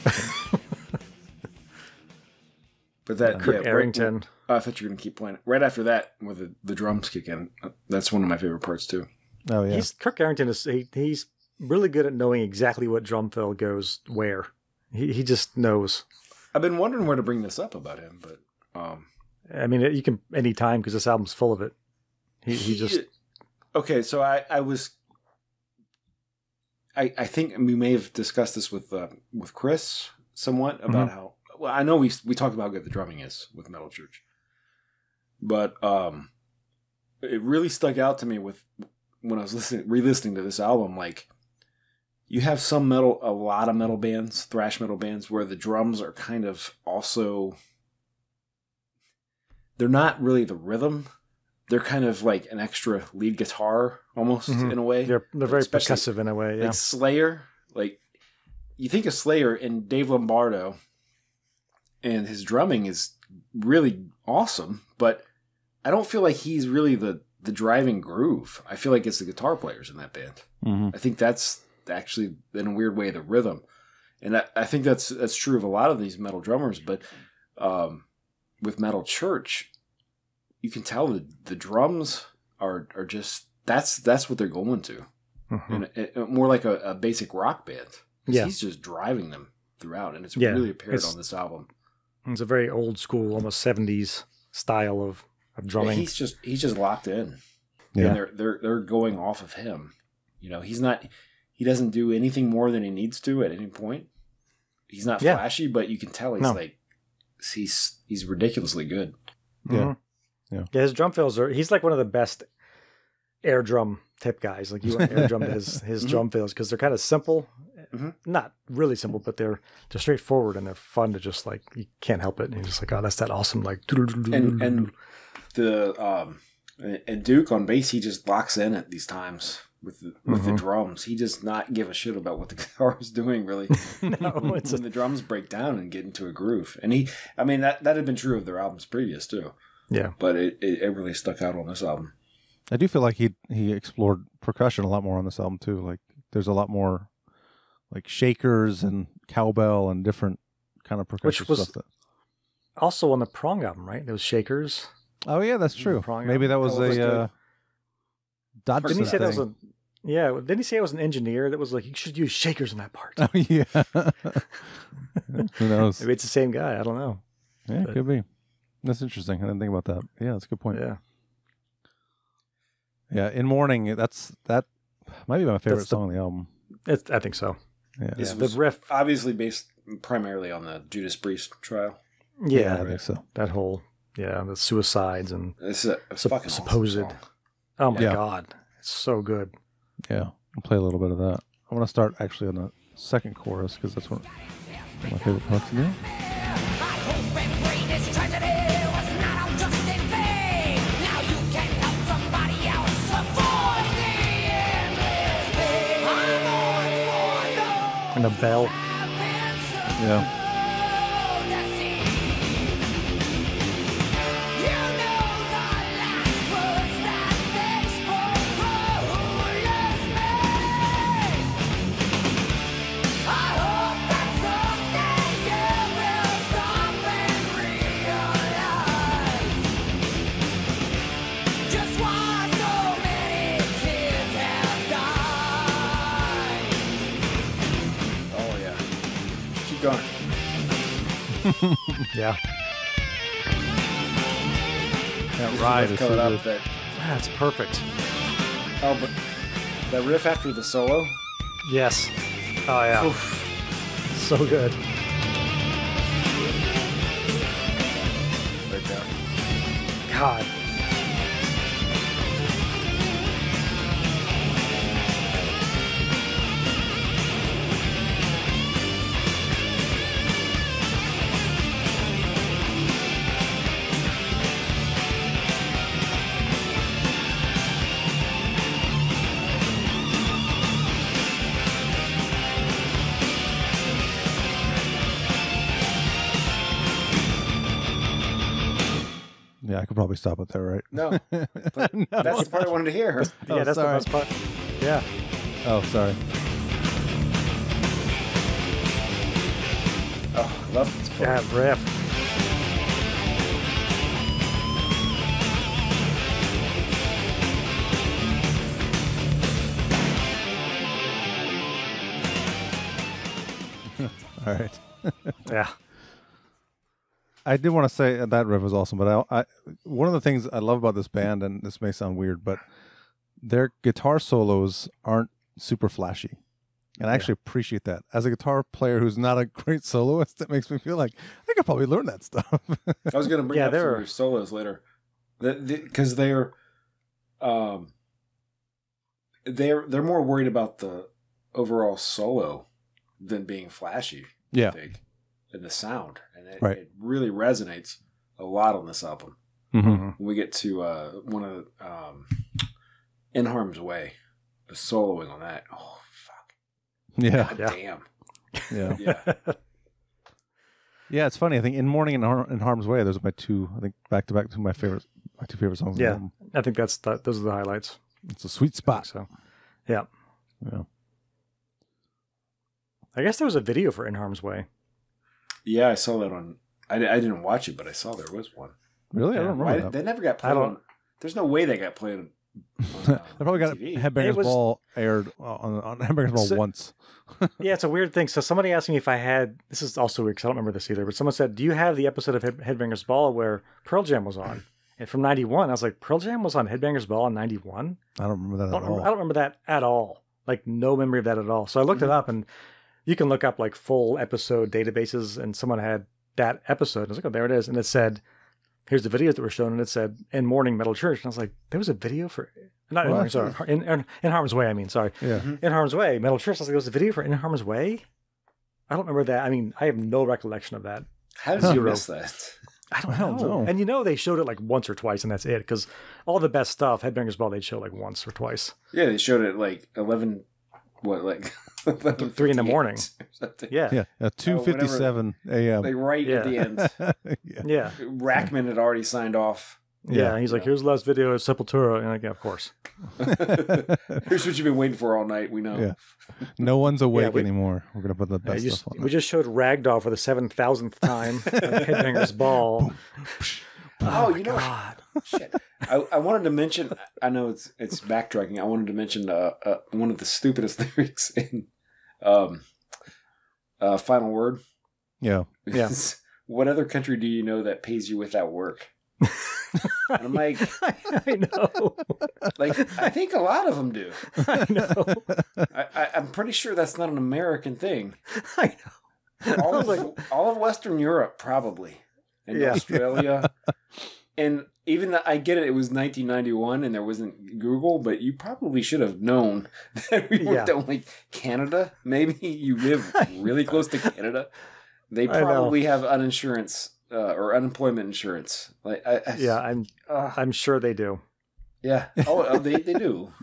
But that Kirk Arrington. I thought you were going to keep playing it. Right after that, where the drums kick in, that's one of my favorite parts too. Oh yeah. Kirk Arrington he's really good at knowing exactly what drum fill goes where. He just knows. I've been wondering where to bring this up about him, but I mean, you can any time because this album's full of it. He just okay. So I think we may have discussed this with Chris somewhat about how. Well, I know we talked about how good the drumming is with Metal Church, but it really stuck out to me when I was re-listening to this album. Like, you have a lot of metal bands, thrash metal bands, where the drums are kind of also. They're not really the rhythm. They're kind of like an extra lead guitar, almost in a way. They're very percussive in a way. Yeah, like Slayer. Like, you think of Slayer and Dave Lombardo. And his drumming is really awesome, but I don't feel like he's really the driving groove. I feel like it's the guitar players in that band. I think that's actually, in a weird way, the rhythm. And I think that's true of a lot of these metal drummers, but with Metal Church, you can tell that the drums are just, that's what they're going to. And more like a basic rock band. Yeah. He's just driving them throughout, and it's really apparent on this album. It's a very old school, almost 70s style of drumming. Yeah, he's just locked in. Yeah. And they're going off of him. You know, he doesn't do anything more than he needs to at any point. He's not flashy, but you can tell he's ridiculously good. Yeah. Yeah, his drum fills he's like one of the best air drum type guys. Like, you want air drum to his drum fills because they're kind of simple. Not really simple, but they're straightforward and they're fun to just like, you can't help it. And you're just like, oh, that's that awesome like. And Duke on bass, he just locks in at these times with the drums. He does not give a shit about what the guitar is doing, really. No, when the drums break down and get into a groove. And that had been true of their albums previous too. Yeah, but it really stuck out on this album. I do feel like he explored percussion a lot more on this album too. Like, there's a lot more like shakers and cowbell and different kind of percussion stuff. That also on the Prong album, right? There was shakers. Oh yeah, that's true. Maybe that was a Dodgson Didn't he say thing. that was a? Yeah, didn't he say it was an engineer that was like, you should use shakers in that part? Oh yeah. Who knows? Maybe it's the same guy. I don't know. Yeah, it could be. That's interesting. I didn't think about that. Yeah, that's a good point. Yeah. Yeah, In Mourning, that might be my favorite song on the album. I think so. Yeah. The riff obviously based primarily on the Judas Priest trial. Yeah, I think so. That whole the suicides and it's a fucking supposed. awesome song. Oh my god, it's so good. Yeah, I'll play a little bit of that. I want to start actually on the second chorus because that's one of my favorite parts of it. And the bell. Yeah. Going. Yeah. That ride is so good. That's perfect. Oh, but that riff after the solo? Yes. Oh, yeah. Oof. So good. Right there. God. I could probably stop it there, right? No, but that's the part I wanted to hear. Yeah, that's sorry. the best part. Yeah. Oh, sorry. Oh, I love this part. Yeah, riff. All right. Yeah. I did want to say that riff was awesome, but I one of the things I love about this band, and this may sound weird, but their guitar solos aren't super flashy. And I actually appreciate that. As a guitar player who's not a great soloist, it makes me feel like I could probably learn that stuff. I was going to bring up some of their solos later, because they're more worried about the overall solo than being flashy. Yeah, I think, and the sound, and it really resonates a lot on this album. Mm-hmm. When we get to one of In Harm's Way, the soloing on that. Oh fuck! Yeah, God damn. Yeah, yeah. Yeah, it's funny. I think In Morning and In Harm's Way, those are my two. I think back to back to my two favorite songs. Yeah, I think those are the highlights. It's a sweet spot. So, yeah. Yeah. I guess there was a video for In Harm's Way. Yeah, I saw that on. I didn't watch it, but I saw there was one. Really? I don't remember that. They never got played on. There's no way they got played on. They probably got TV. Headbangers Ball aired on Headbangers Ball once. Yeah, it's a weird thing. So somebody asked me if I had. This is also weird because I don't remember this either. But someone said, "Do you have the episode of Headbangers Ball where Pearl Jam was on?" And from '91, I was like, "Pearl Jam was on Headbangers Ball in '91." I don't remember that at all. I don't remember that at all. Like no memory of that at all. So I looked it up, and you can look up like full episode databases, and someone had that episode. I was like, "Oh, there it is," and it said, "Here's the videos that were shown," and it said "In Morning Metal Church," and I was like, "There was a video for." Not in, sorry, in Harm's Way. I mean, sorry. Yeah. In Harm's Way, Metal Church. I was like, there was a video for In Harm's Way. I don't remember that. I mean, I have no recollection of that. How did you miss that? I don't know. And they showed it like once or twice, and that's it. Because all the best stuff, Headbangers Ball, they'd show like once or twice. Yeah, they showed it like 11. What, like 3 in the morning? Yeah, yeah, 2:57 a.m. Like right at the end. Yeah. Rackman had already signed off. Yeah, he's like, here's the last video of Sepultura. And I'm like, yeah, of course. Here's what you've been waiting for all night. We know. Yeah. No one's awake anymore. We're going to put the best stuff on. We just showed Ragdoll for the 7,000th time at Headbangers Ball. Oh, you know what? Shit. I wanted to mention, I know it's backtracking. I wanted to mention one of the stupidest lyrics in Final Word. Yeah. Yeah. What other country do you know that pays you without work? And I'm like, I know. Like, I think a lot of them do. I know. I'm pretty sure that's not an American thing. I know. All of Western Europe, probably. And Australia. And even I get it, it was 1991 and there wasn't Google, but you probably should have known that we weren't only Canada. Maybe you live really close to Canada. They probably have uninsurance. Or unemployment insurance. Like, I'm sure they do. Yeah. Oh, they do.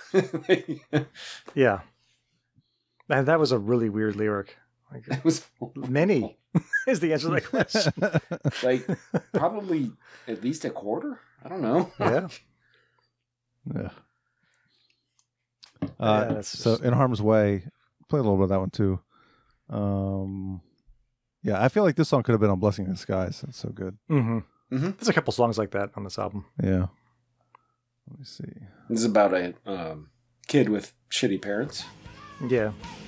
Yeah. And that was a really weird lyric. Like, it was many is the answer to that question. Like probably at least a quarter. I don't know. Yeah. Yeah. So In Harm's Way, play a little bit of that one too. Yeah, I feel like this song could have been on Blessing in Disguise. It's so good. Mm-hmm. Mm-hmm. There's a couple songs like that on this album. Yeah. Let me see. This is about a kid with shitty parents. Yeah.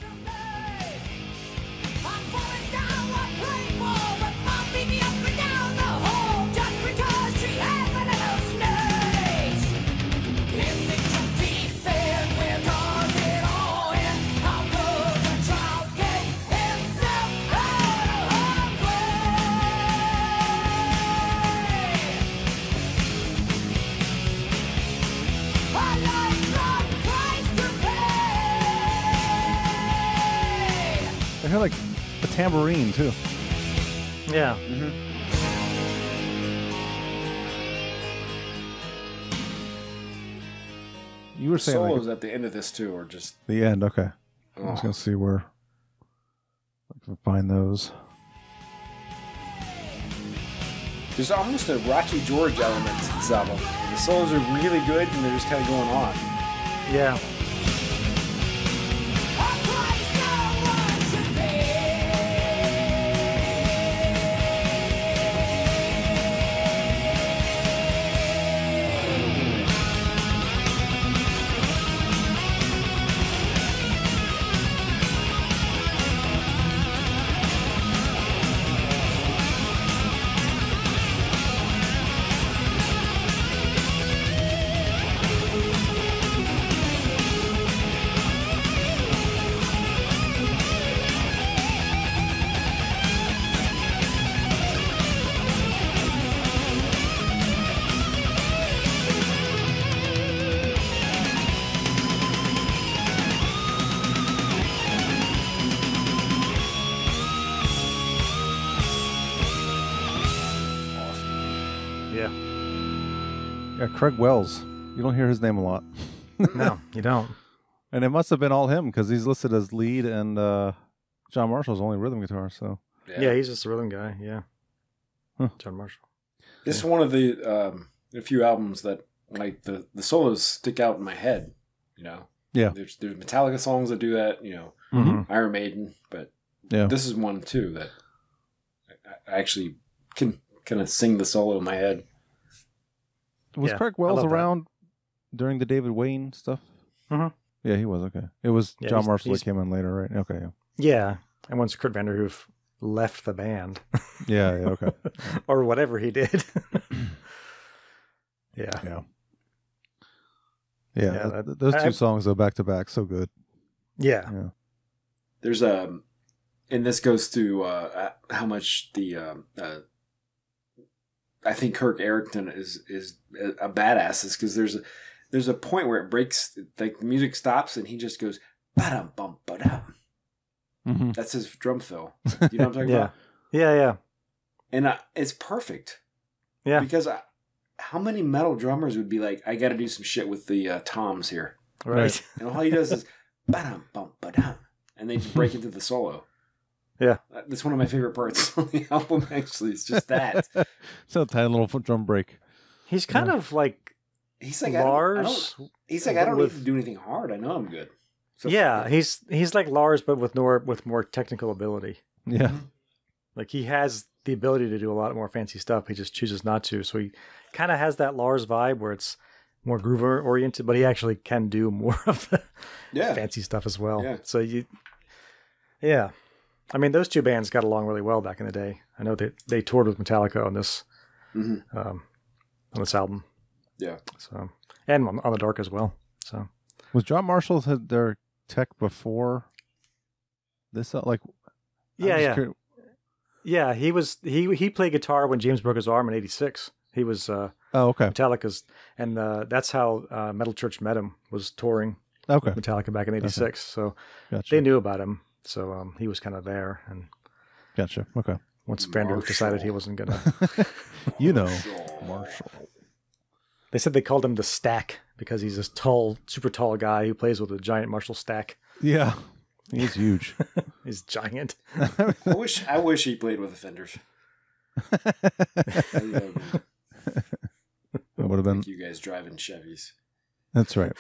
I hear like a tambourine too. Yeah. Mm-hmm. You were saying solos at the end of this too, or just the end? Okay. I was gonna see where I can find those. There's almost a Rocky George element to this album. The solos are really good, and they're just kind of going on. Yeah. Yeah, Craig Wells. You don't hear his name a lot. No, you don't. And it must have been all him because he's listed as lead, and John Marshall's only rhythm guitar. So yeah, he's just a rhythm guy. Yeah, Huh. John Marshall. This is one of the a few albums that like the solos stick out in my head. You know, Yeah. There's Metallica songs that do that. You know, Mhm. Iron Maiden, but yeah, this is one too that I actually can kind of sing the solo in my head. was Yeah, Craig I Wells love that. around during the David Wayne stuff? Mhm. Yeah, he was. Okay, it was Yeah, John he's- Marshall that he's- came in later, right? Okay, yeah, Yeah, and once Kurt Vanderhoof left the band, yeah, okay, or whatever he did. Yeah. yeah. Yeah, Those two I- songs though, back to back, so good. Yeah. Yeah, There's and this goes to how much the I think Kirk Erickson is a badass, is because there's a point where it breaks, like the music stops and he just goes ba-dum bum ba-dum. Mhm. That's his drum fill. You know what I'm talking Yeah. about? Yeah. And it's perfect. Yeah. Because how many metal drummers would be like, I got to do some shit with the toms here, Right. and all he does is ba-dum bum ba-dum, and they just break into the solo. Yeah. That's one of my favorite parts on the album, actually. It's just that. so a tiny little drum break. He's kind of like He's like, Lars. He's like, I don't need with- to do anything hard. I know I'm good. So, Yeah, he's like Lars, but with more technical ability. Yeah, Like he has the ability to do a lot more fancy stuff. He just chooses not to. So he kind of has that Lars vibe where it's more groove oriented, but he actually can do more of the Yeah. fancy stuff as well. Yeah. So yeah. I mean, those two bands got along really well back in the day. I know they toured with Metallica on this Mhm. on this album. Yeah. So and on the Dark as well. So was John Marshall had their tech before this? Like, I'm yeah, just yeah. curious- Yeah, he played guitar when James broke his arm in '86. He was Oh, okay, Metallica's, and that's how Metal Church met him, was touring okay, with Metallica back in '86. So gotcha, they knew about him. So he was kind of there. And gotcha. Okay, once Vanderhoof decided he wasn't gonna, you know, Marshall. they said they called him the Stack because he's this tall, super tall guy who plays with a giant Marshall stack. Yeah, he's huge. He's giant. I wish he played with the Fenders. That would have been. Like you guys driving Chevys. That's right.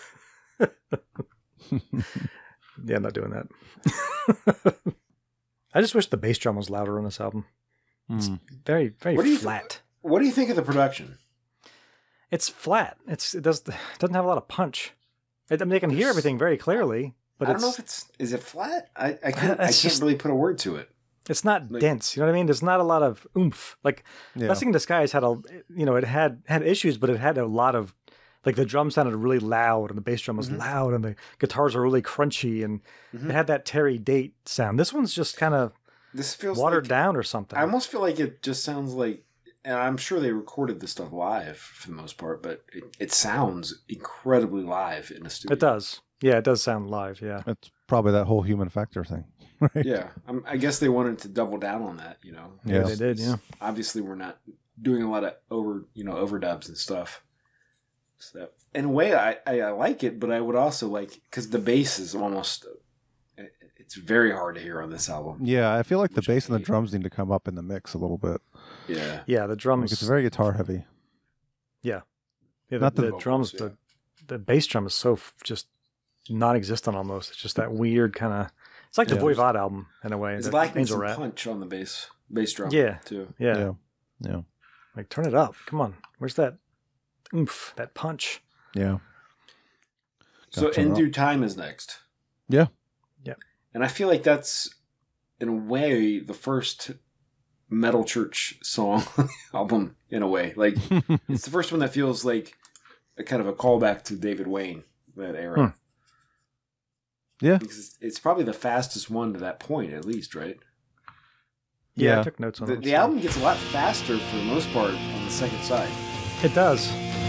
Yeah, I'm not doing that. I just wish the bass drum was louder on this album. It's very, very What do you flat. What do you think of the production? It's flat. It doesn't have a lot of punch. I mean, they can hear everything very clearly, but I don't know if is it flat? I can't It's just- really put a word to it. it's not dense. You know what I mean? There's not a lot of oomph. Like Yeah. Blessing in Disguise had it had issues, but it had a lot of, like the drum sounded really loud and the bass drum was loud and the guitars were really crunchy and it had that Terry Date sound. This one's just kind of This feels watered like, down or something. I almost feel like it just sounds like, and I'm sure they recorded this stuff live for the most part, but it sounds incredibly live in a studio. It does. Yeah, it does sound live. Yeah. That's probably that whole human factor thing, right? Yeah, I guess they wanted to double down on that. You know, Yeah. They did. Yeah. Obviously, we're not doing a lot of overdubs and stuff. So in a way, I like it, but I would also like, because the bass is almost It's very hard to hear on this album. Yeah, I feel like the bass and the drums need to come up in the mix a little bit. Yeah. Yeah, the drums. Like it's very guitar heavy. Yeah. Yeah, Not the the drums, vocals, the bass drum is so just non-existent almost. It's just that weird kind of. It's like the Yeah. Voivod album in a way. It's that lacking Angel some Rat. punch on the bass drum. Yeah. too. Yeah. Yeah. Like turn it up. Come on. Where's that oomph? That punch. Yeah. So Gotta turn In it Due Time is next. Yeah. Yeah. And I feel like that's, in a way, the first Metal Church song album, in a way. Like, it's the first one that feels like a kind of a callback to David Wayne, that era. Yeah. Because it's probably the fastest one to that point, at least, right? Yeah, I took notes on it. The album gets a lot faster for the most part on the second side. It does.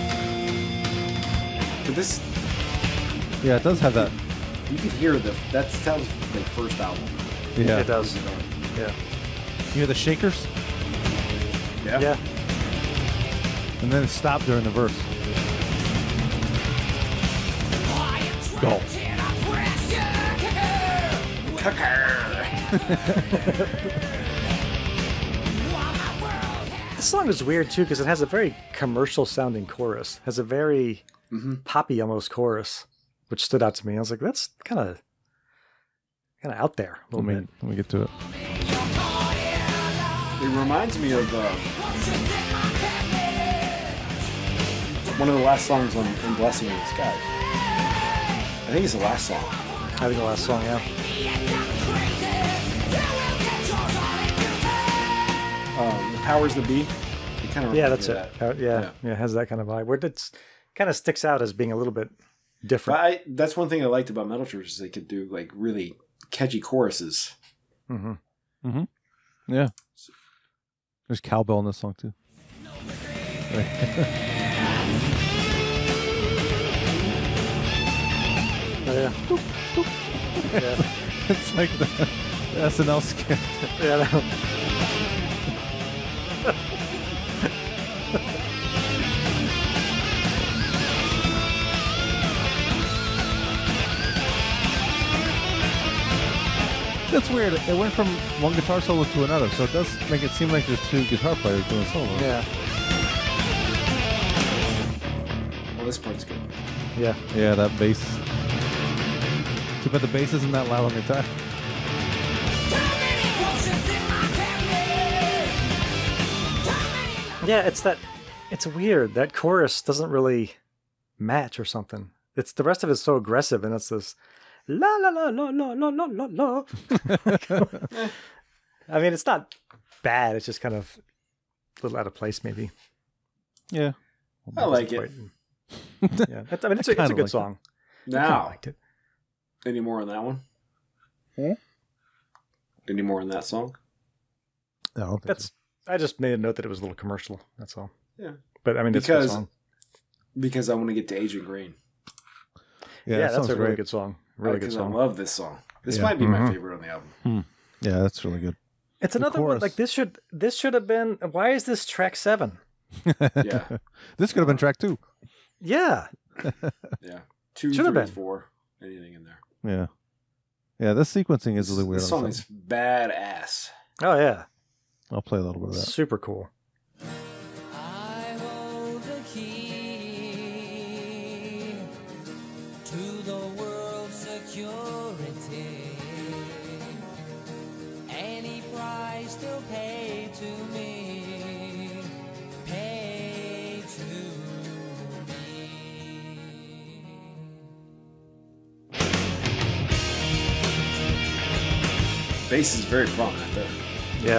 But this, Yeah, it does have that. you could hear that sounds like first album. Yeah. It does. Yeah. You hear the shakers? Yeah. And then it stopped during the verse. Go. This song is weird too because it has a very commercial sounding chorus. Has a very poppy almost chorus, which stood out to me. I was like, that's kind of out there a little bit. Let me get to it. It reminds me of one of the last songs on In Blessing in the Sky. I think it's the last song. I think the last song, yeah. The Powers That Be. It kind of Yeah, that's it. Yeah, it has that kind of vibe. Where it kind of sticks out as being a little bit different. But that's one thing I liked about Metal Church is they could do like really catchy choruses. Mm-hmm. Mm-hmm. Yeah. There's cowbell in this song too. Oh, yeah. Yeah. It's like the SNL skit. Yeah, I know. That's weird. It went from one guitar solo to another, so it does make it seem like there's two guitar players doing solos. Yeah. Well, this part's good. Yeah. Yeah, that bass. Too bad the bass isn't that loud on guitar. Yeah, it's weird. That chorus doesn't really match or something. It's the rest of it's so aggressive, and it's this la la la la la la la la la. I mean, it's not bad. It's just kind of a little out of place, maybe. Yeah. I like it. Yeah, I mean, it's a good like song. Now, liked it. any more on that one? Any more on that song? I don't think so. I just made a note that it was a little commercial. That's all. Yeah. But I mean, it's a good song. Because I want to get to Agent Green. Yeah, Yeah, that that's sounds a really great. good song. Really good Because song. I love this song. This Yeah. might be my favorite on the album. Yeah, that's really good. It's The another one. chorus. Like this should have been. Why is this track 7? Yeah. This could have been track 2. Yeah. Yeah. 2, Should have 3, been. 4, anything in there. Yeah. Yeah, this sequencing is really weird. This on song this is badass. Oh yeah. album. I'll play a little bit of that. Super cool. I hold the key to the world's security. Any price to pay to me, pay to me. Bass is very prominent there. Yeah.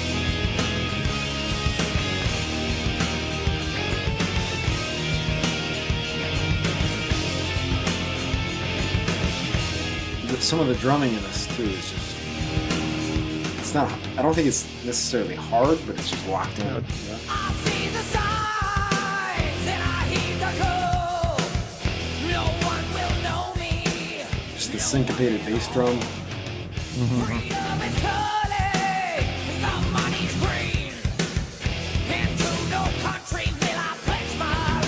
Some of the drumming in this too is just, it's not, I don't think it's necessarily hard, but it's just locked in. I see the signs and I heed the call. No one will know me. Just the syncopated bass drum. Freedom is calling. The money's green. And to no country will I pledge my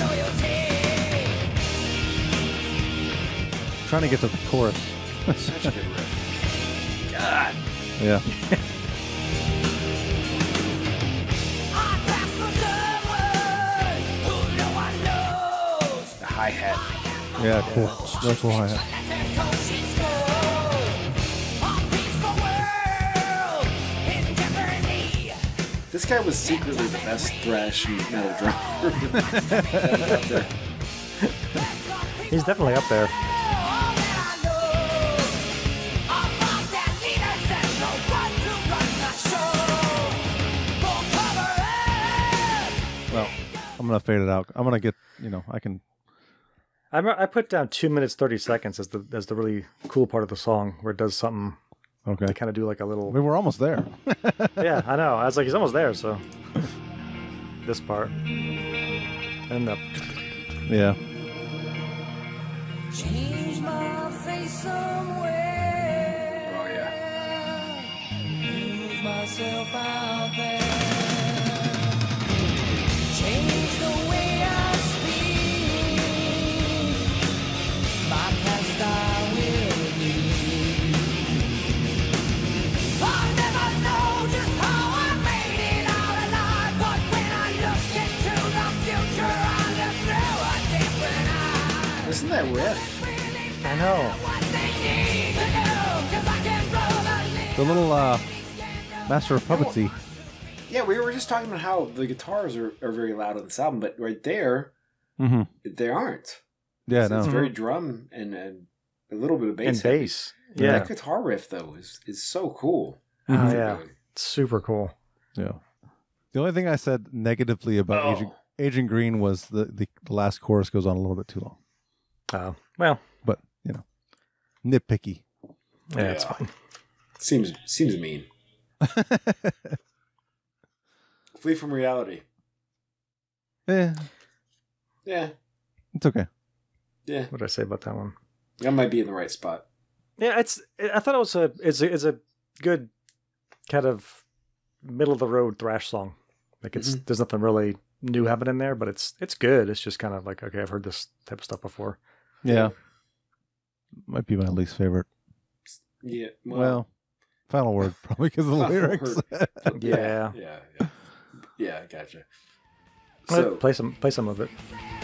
loyalty. Trying to get to the chorus. Such a good riff. God. Yeah. The hi-hat. Yeah, cool. Really cool hi-hat. This guy was secretly the best thrash metal drummer. He's definitely up there. Well, I'm gonna fade it out. I'm gonna get, I can. I put down 2 minutes 30 seconds as the really cool part of the song where it does something. Okay. They kind of do like a little. We were almost there. Yeah, I know. I was like, he's almost there. So this part and the. Yeah. Change my face somewhere. Oh yeah. Lose myself out there. Change the way I speak. My past I will leave. I'll never know just how I made it out alive. But when I look into the future, I look through a different eye. Isn't that riff? I know. The little Master of Puppetsy. Yeah, we were just talking about how the guitars are very loud on this album, but right there, they aren't. Yeah, It's no. very drum and a little bit of bass. And bass. But Yeah. that guitar riff though is so cool. Oh yeah. Super cool. Yeah. The only thing I said negatively about Agent Green was the last chorus goes on a little bit too long. Oh, well. But, nitpicky. Yeah, it's fine. Seems mean. Flee from reality. Yeah. Yeah. It's okay. Yeah. What did I say about that one? That might be in the right spot. Yeah, I thought it was it's a good kind of middle of the road thrash song. Like there's nothing really new happening there, but it's good. It's just kind of like, okay, I've heard this type of stuff before. Yeah. Might be my least favorite. Yeah. Well, final word, probably because of the Final lyrics. word. Yeah. Yeah, gotcha. Well, So play some of it.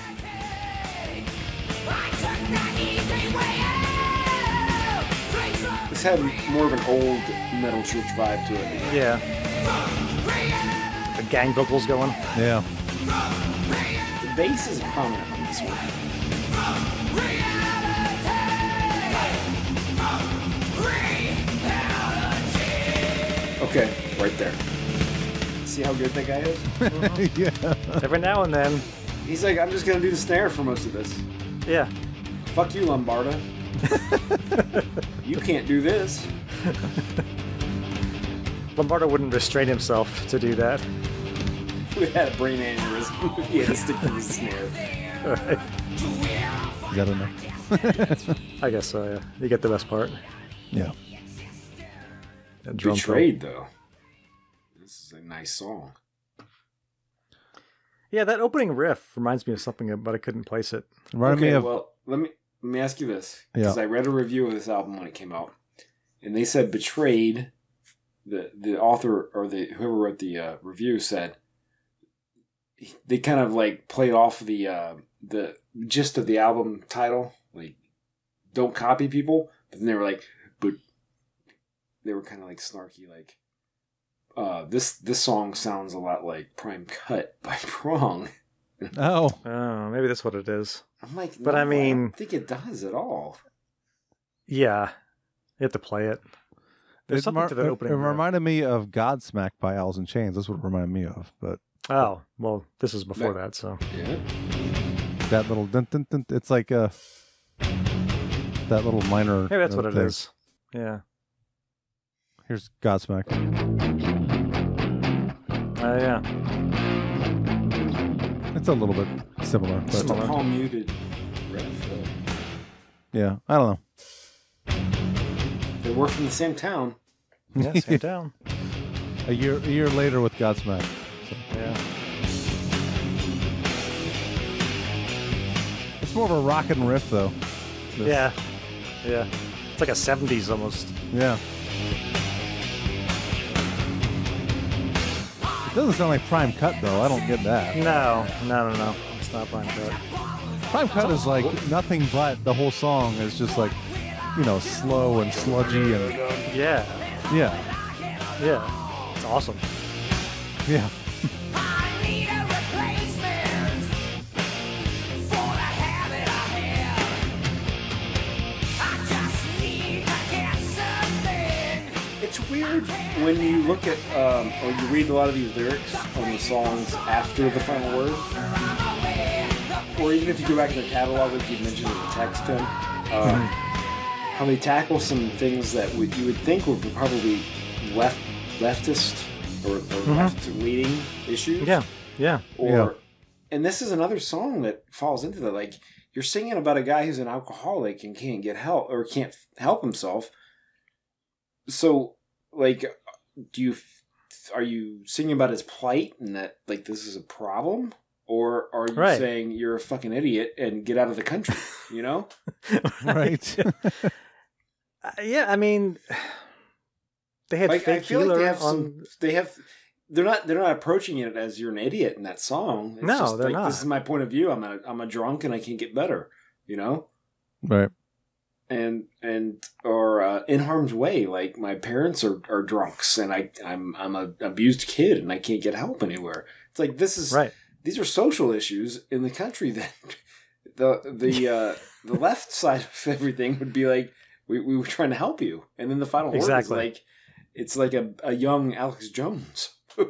this had more of an old Metal Church vibe to it. Yeah. The gang vocals going. Yeah. The bass is prominent on this one. Okay, right there. See how good that guy is? Yeah. Every now and then. He's like, I'm just gonna do the snare for most of this. Yeah. Fuck you, Lombardo. You can't do this. Lombardo wouldn't restrain himself to do that. We had a brain aneurysm. He had to stick to the snare. Is that enough? I guess so, yeah. You get the best part. Yeah. That drum Betrayed, though. This is a nice song. Yeah, that opening riff reminds me of something, but I couldn't place it. Reminded me of. Well, let me ask you this, because Yeah. I read a review of this album when it came out, and they said Betrayed. The author or whoever wrote the review said they kind of like played off the gist of the album title, like "Don't copy people," but then they were like, but they were kind of like snarky, like this song sounds a lot like Prime Cut by Prong. Oh, maybe that's what it is. I'm like, but no, I mean, I don't think it does at all. Yeah, you have to play it. There's something to the opening. It reminded me of Godsmack by Alice in Chains. That's what it reminded me of. But oh, well, this is before that, so yeah. That little dun, dun, dun, it's like that little minor. Maybe that's what it thing. is. Yeah. Here's Godsmack. Yeah. It's a little bit similar. But Just a palm muted riff. Yeah, I don't know. They were from the same town. Yeah, same town. A year later with Godsmack. So. Yeah. It's more of a rockin' riff though. Yeah. Yeah. It's like a 70s almost. Yeah. It doesn't sound like Prime Cut though. I don't get that. No. It's not Prime Cut. Prime Cut is like nothing but the whole song is just like, slow and sludgy and Yeah. yeah, It's awesome. yeah. I need a replacement for the habit I have. I just need to get something. It's weird when you look at or you read a lot of these lyrics on the songs after the final word, or even if you go back to the catalog, like you mentioned in the text, Tim, how they tackle some things that you would think would be probably leftist or left-leaning issues. Yeah. And this is another song that falls into that. Like, you're singing about a guy who's an alcoholic and can't get help or can't help himself. So, like, are you singing about his plight and that, like, this is a problem? Or are you saying you're a fucking idiot and get out of the country, Right. Yeah, I mean, they had fake I feel healer like they're not approaching it as you're an idiot in that song. It's just they're like, not. This is my point of view. I'm a drunk and I can't get better, Right. And or in harm's way, like my parents are drunks and I'm an abused kid and I can't get help anywhere. It's like this is right. These are social issues in the country that the left side of everything would be like, we were trying to help you, and then the final word is like, it's like a young Alex Jones.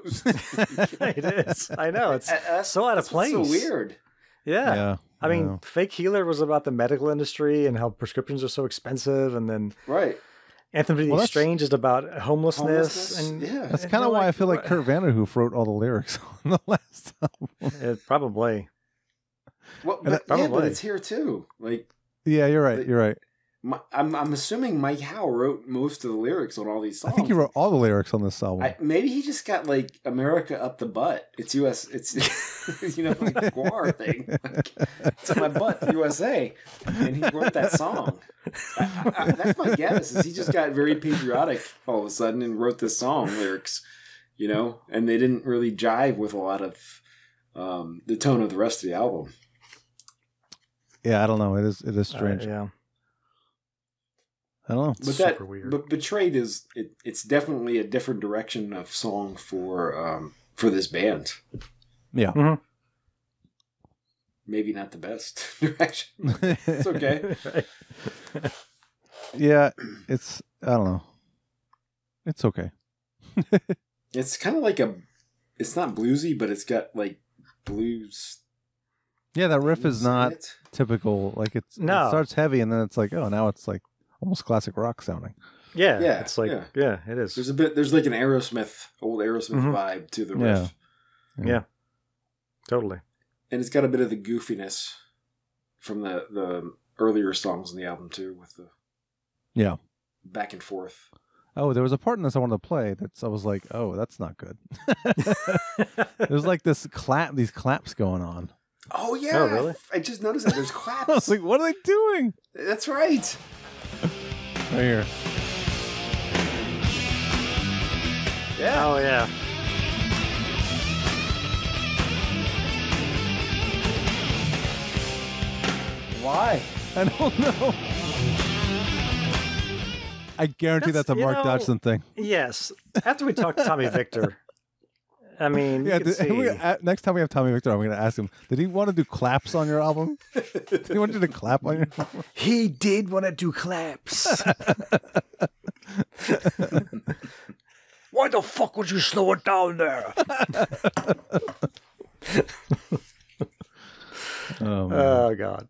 It is. I know, it's so out of place. So weird. Yeah. I mean, Fake Healer was about the medical industry and how prescriptions are so expensive, and then Anthem to the Exchange is about homelessness. And that's kind of why I feel like Kurt Vanderhoof wrote all the lyrics on the last album. Probably. Well, but it's here too. Like, yeah, you're right. You're right. I'm assuming Mike Howe wrote most of the lyrics on all these songs. I think he wrote all the lyrics on this album. Maybe he just got like America up the butt. It's US. It's like the Guar thing. Like, it's in my butt, USA, and he wrote that song. That's my guess. Is he just got very patriotic all of a sudden and wrote this song lyrics, and they didn't really jive with a lot of the tone of the rest of the album. Yeah, I don't know. It is strange. Yeah. I don't know. But super weird. But Betrayed is it's definitely a different direction of song for this band. Yeah. Mm-hmm. Maybe not the best direction. It's okay. Yeah, I don't know. It's okay. It's kind of like it's not bluesy, but it's got like blues. Yeah, that riff is not typical. Like it starts heavy and then it's like, oh, now it's like almost classic rock sounding. Yeah. It's like, it is. There's like an old Aerosmith vibe to the riff. Yeah. Totally. And it's got a bit of the goofiness from the earlier songs in the album too, with the back and forth. Oh, there was a part in this I wanted to play I was like, oh, that's not good. There's like these claps going on. Oh yeah, oh, really? I just noticed that there's claps. I was like, what are they doing? That's right. Right here. Yeah. Oh yeah. Why? I don't know. I guarantee that's a Mark Dodgson thing. Yes. After we talk to Tommy Victor, I mean, yeah. Next time we have Tommy Victor, I'm going to ask him: did he want to do claps on your album? Did he want you to clap on your album? He did want to do claps. Why the fuck would you slow it down there? Oh God.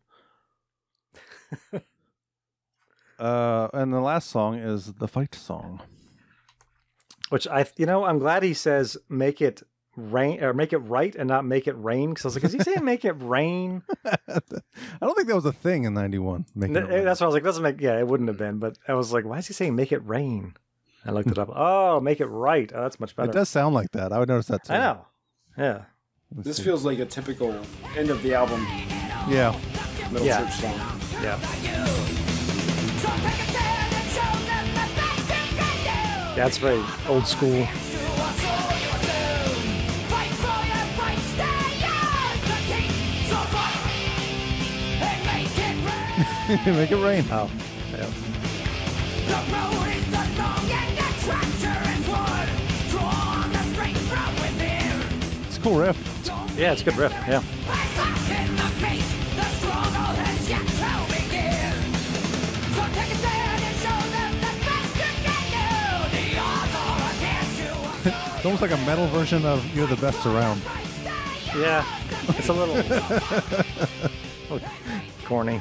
And the last song is the fight song, which I'm glad he says make it rain or make it right and not make it rain, because I was like, is he saying make it rain? I don't think that was a thing in '91. That's what I was like. Doesn't make it wouldn't have been, but I was like, why is he saying make it rain? I looked it up. Oh, make it right. Oh, that's much better. It does sound like that. I would notice that too. I know. Yeah. This feels like a typical end of the album. Yeah. Metal church song. Yeah. Yeah, it's very old school. Make it rain. Oh, yeah. It's a cool riff. Yeah, it's a good riff. Yeah. It's almost like a metal version of You're the Best Around. Yeah, it's a little corny.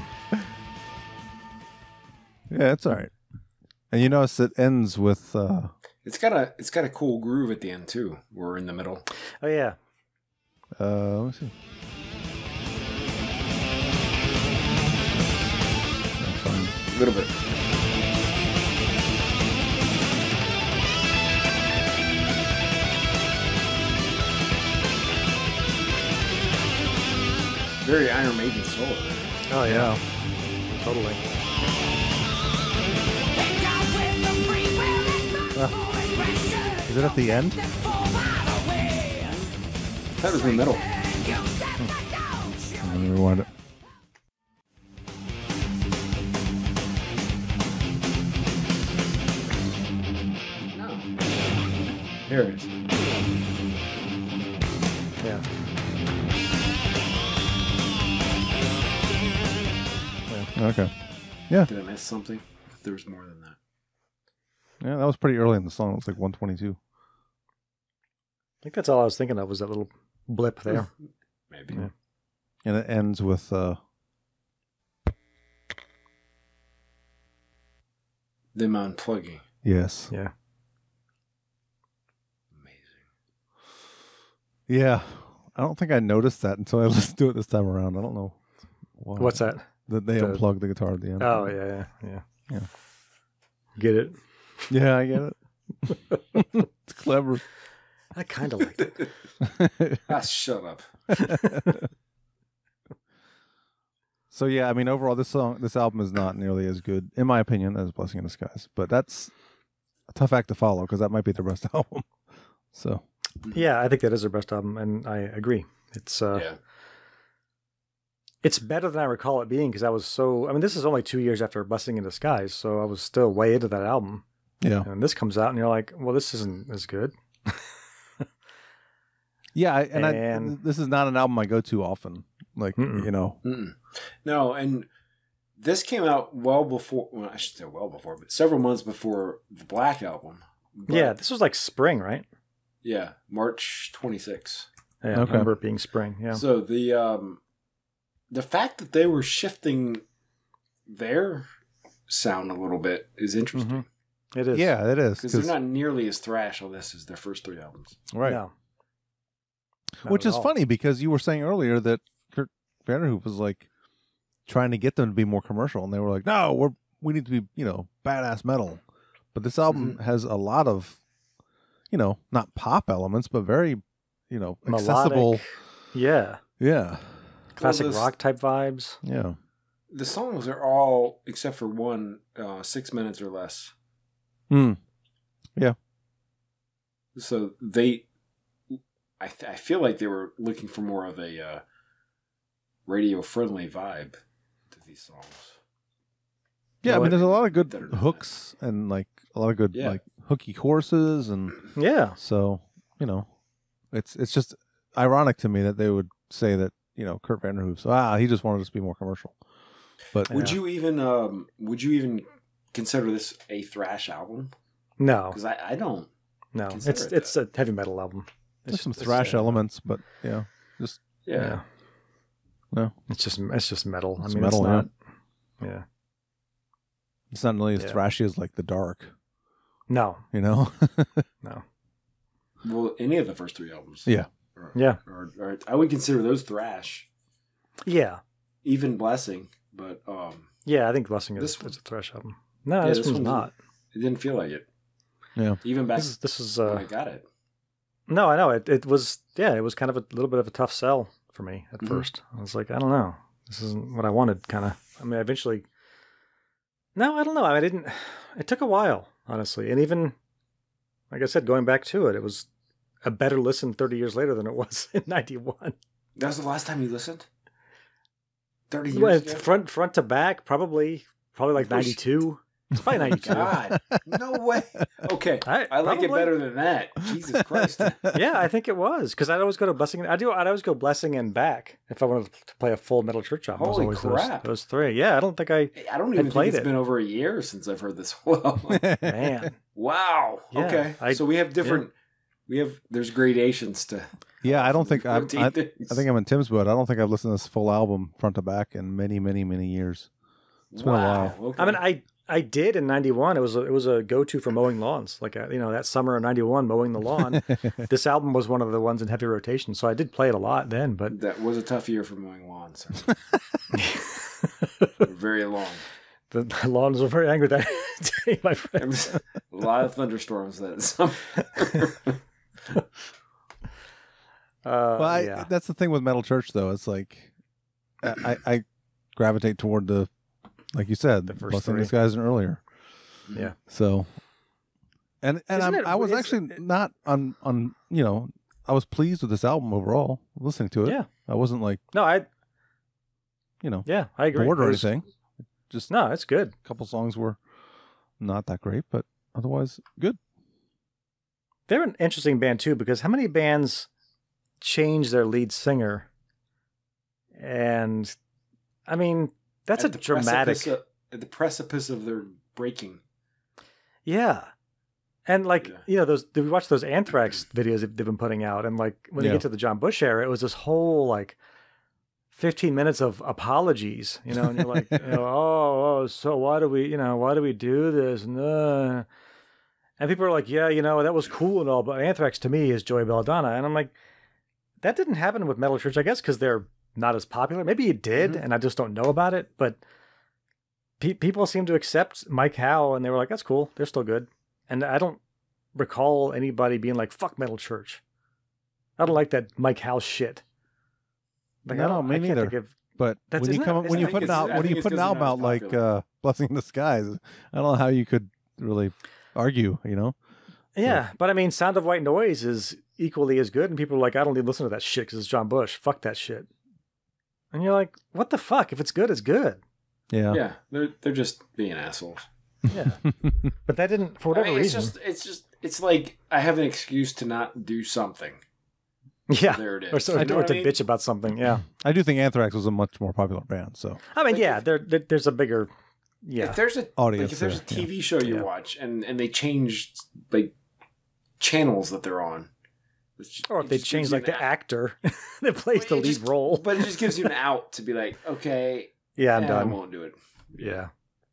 Yeah, it's all right. And you notice it ends with It's got a cool groove at the end too. We're in the middle. Oh yeah. let me see. A little bit. Very Iron Maiden solo. Oh yeah. Totally. Is it at the end? That was in the middle. Let me rewind it. Here it is. Yeah. Okay. Yeah. Did I miss something? There was more than that. Yeah, that was pretty early in the song. It was like 122. I think that's all I was thinking of was that little blip there. Maybe. Yeah. And it ends with them unplugging. yes. Yeah. Yeah. I don't think I noticed that until I listened to it this time around. I don't know why. What's that? That they unplugged the guitar at the end. Oh yeah. Yeah. Get it? Yeah, I get it. It's clever. I kind of liked it. Shut up. So yeah, I mean, overall, this album is not nearly as good, in my opinion, as Blessing in Disguise. But that's a tough act to follow because that might be their best album. So Yeah, I think that is their best album, and I agree. It's it's better than I recall it being because I was so. I mean, this is only 2 years after Blessing in Disguise, so I was still way into that album. yeah, And this comes out, and you're like, well, this isn't as good. yeah, And- this is not an album I go to often. Like you know, No, and this came out well before. Well, I should say well before, but several months before the Black album. But, Yeah, this was like spring, right? Yeah, March 26. Yeah, Okay. I remember it being spring. Yeah. So the fact that they were shifting their sound a little bit is interesting. It is. yeah, it is Because they're not nearly as thrash on this as their first three albums. right. No. Not Which at is all. funny because you were saying earlier that Kurt Vanderhoof was like trying to get them to be more commercial, and they were like, "No, we need to be, badass metal." But this album has a lot of, not pop elements, but very, accessible. Melodic. Yeah. Yeah, Classic this- rock type vibes. yeah, The songs are all, except for one, 6 minutes or less. yeah. So I feel like they were looking for more of a radio-friendly vibe to these songs. Yeah, I mean, there's a lot of good Better than hooks and like a lot of good Yeah. like hooky choruses, and Yeah. so it's just ironic to me that they would say that Kurt Vanderhoof, he just wanted us to be more commercial. But Would you even consider this a thrash album? No. Because I don't. No. consider it It's a heavy metal album. there's some thrash elements, but just Yeah. no, It's just metal. It's I mean, metal, it's not. Yeah. it's not nearly as Yeah. thrashy as like The Dark, No. No. Well, any of the first three albums. Yeah. Yeah. Or I would consider those thrash. Yeah. Even Blessing, but Yeah, I think Blessing This is a thrash album. No, yeah, this this one's one not. it didn't feel like it. Yeah. Even back This is when I got it. No, I know. It was it was kind of a little bit of a tough sell for me at first. I was like, I don't know. This isn't what I wanted, kind of. I mean, eventually. No, I don't know. I didn't. It took a while, honestly, and even like I said, going back to it, it was a better listen 30 years later than it was in 91. That was the last time you listened? 30 years ago? Front to back, probably like 92. It's probably 92. God, no way. Okay, I like it better than that. Jesus Christ. Yeah, I think it was because I'd always go to Blessing. I'd always go Blessing and back if I wanted to play a full Metal Church album. Holy crap! Those three. Yeah, I don't even think played it's been over a year since I've heard this whole album. Man, wow. Yeah, okay, so we have different. Yeah. There's gradations to. Yeah, I don't think I think I'm in Tim's boat. I don't think I've listened to this full album front to back in many, many, many years. It's been a while. Okay. I mean, I did in 91. It was a go-to for mowing lawns. Like, that summer of 91, mowing the lawn. This album was one of the ones in heavy rotation. So I did play it a lot then, but that was a tough year for mowing lawns. Very long. The lawns were very angry that day, my friends. A lot of thunderstorms that summer. Well, that's the thing with Metal Church, though. It's like, I gravitate toward the, like you said, the first Blessing in three. Disguise and earlier. Yeah. So, and I was actually not on I was pleased with this album overall. Listening to it, Yeah. I wasn't like I agree. bored or anything. Just no, it's good. A couple songs were not that great, but otherwise good. They're an interesting band too because how many bands change their lead singer? And I mean, that's At a dramatic. At the precipice of their breaking. Yeah. And like, we watch those Anthrax videos they've been putting out. And like, when they get to the John Bush era, it was this whole like 15 minutes of apologies, and you're like, so why do we do this? And people are like, that was cool and all, but Anthrax to me is Joey Belladonna. And I'm like, that didn't happen with Metal Church, I guess, because they're not as popular. Maybe it did, and I just don't know about it. But people seem to accept Mike Howe, and they were like, that's cool. They're still good. And I don't recall anybody being like, fuck Metal Church. I don't like that Mike Howe shit. Like, No, me neither. But when you put an album out like Blessing in Disguise, I don't know how you could really argue, Yeah, but I mean, Sound of White Noise is equally as good, and people are like, I don't need to listen to that shit because it's John Bush. Fuck that shit. And you're like, what the fuck? If it's good, it's good. Yeah. Yeah, they're just being assholes. Yeah. But that didn't, for whatever reason. It's like I have an excuse to not do something. Yeah. There it is. Or to bitch about something. Yeah. I do think Anthrax was a much more popular band. So I mean, there's a bigger, If there's a audience, if there's a TV show you watch and they change like channels that they're on, or if they change like the actor that plays the lead role, but it just gives you an out to be like, okay, I'm done. I won't do it. Yeah.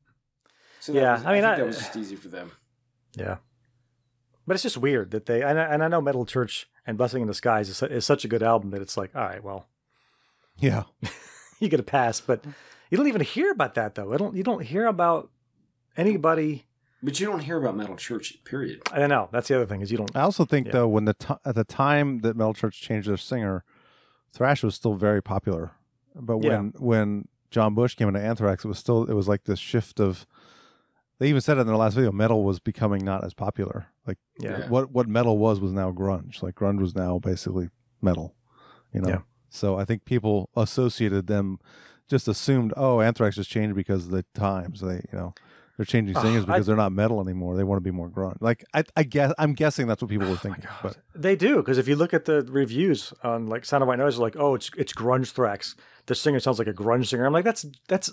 So I think that was just easy for them. Yeah. But it's just weird that and I know Metal Church and Blessing in Disguise is such a good album that it's like, all right, well, yeah, you get a pass, but you don't even hear about that though. You don't hear about anybody. But you don't hear about Metal Church, period. I don't know. That's the other thing is you don't. I also think though, when at the time that Metal Church changed their singer, thrash was still very popular. But when John Bush came into Anthrax, it was like this shift of. They even said it in their last video. Metal was becoming not as popular. Like what metal was now grunge. Like grunge was now basically metal. Yeah. So I think people associated them, just assumed, oh, Anthrax just changed because of the times. They're changing singers because they're not metal anymore. They want to be more grunge. Like I'm guessing that's what people were thinking. But they do, because if you look at the reviews on like Sound of White Noise, like, oh, it's grunge thrax. The singer sounds like a grunge singer. I'm like, that's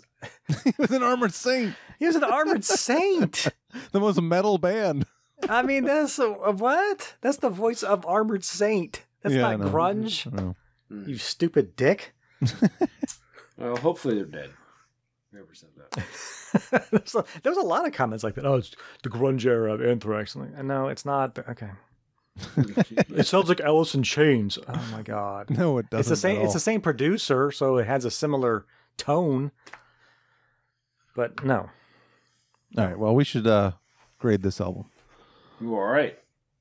he was an Armored Saint. He was an Armored Saint. The most metal band. I mean, that's what? That's the voice of Armored Saint. That's not grunge. No. You stupid dick. Well, hopefully they're dead. Whoever said that. There was a lot of comments like that. Oh, it's the grunge era of Anthrax. I'm like, no, it's not. Okay. It sounds like Alice in Chains. Oh my god. No, it doesn't. It's the same. It's the same producer, so it has a similar tone. But no. All right. Well, we should grade this album. You all right?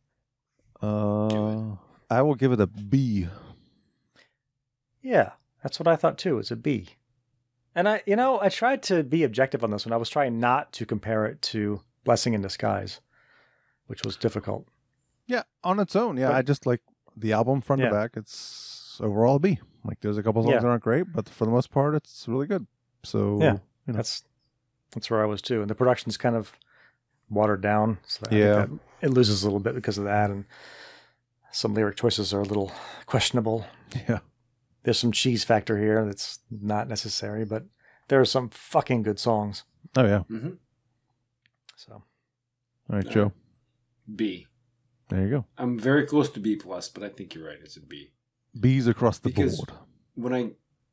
I will give it a B. Yeah, that's what I thought too. It's a B. And I tried to be objective on this one. I was trying not to compare it to Blessing in Disguise, which was difficult. Yeah, on its own. Yeah, But- I just like the album front to Yeah. back. It's overall a B. Like, there's a couple songs Yeah. that aren't great, but for the most part, it's really good. So Yeah. you know. That's where I was too. And the production's kind of watered down. So I think Yeah. that it loses a little bit because of that. And some lyric choices are a little questionable. Yeah. There's some cheese factor here that's not necessary, but there are some fucking good songs. Oh yeah. Mm-hmm. So All right, Joe. B. There you go. I'm very close to B plus, but I think you're right. It's a B. B's across the Because board. when I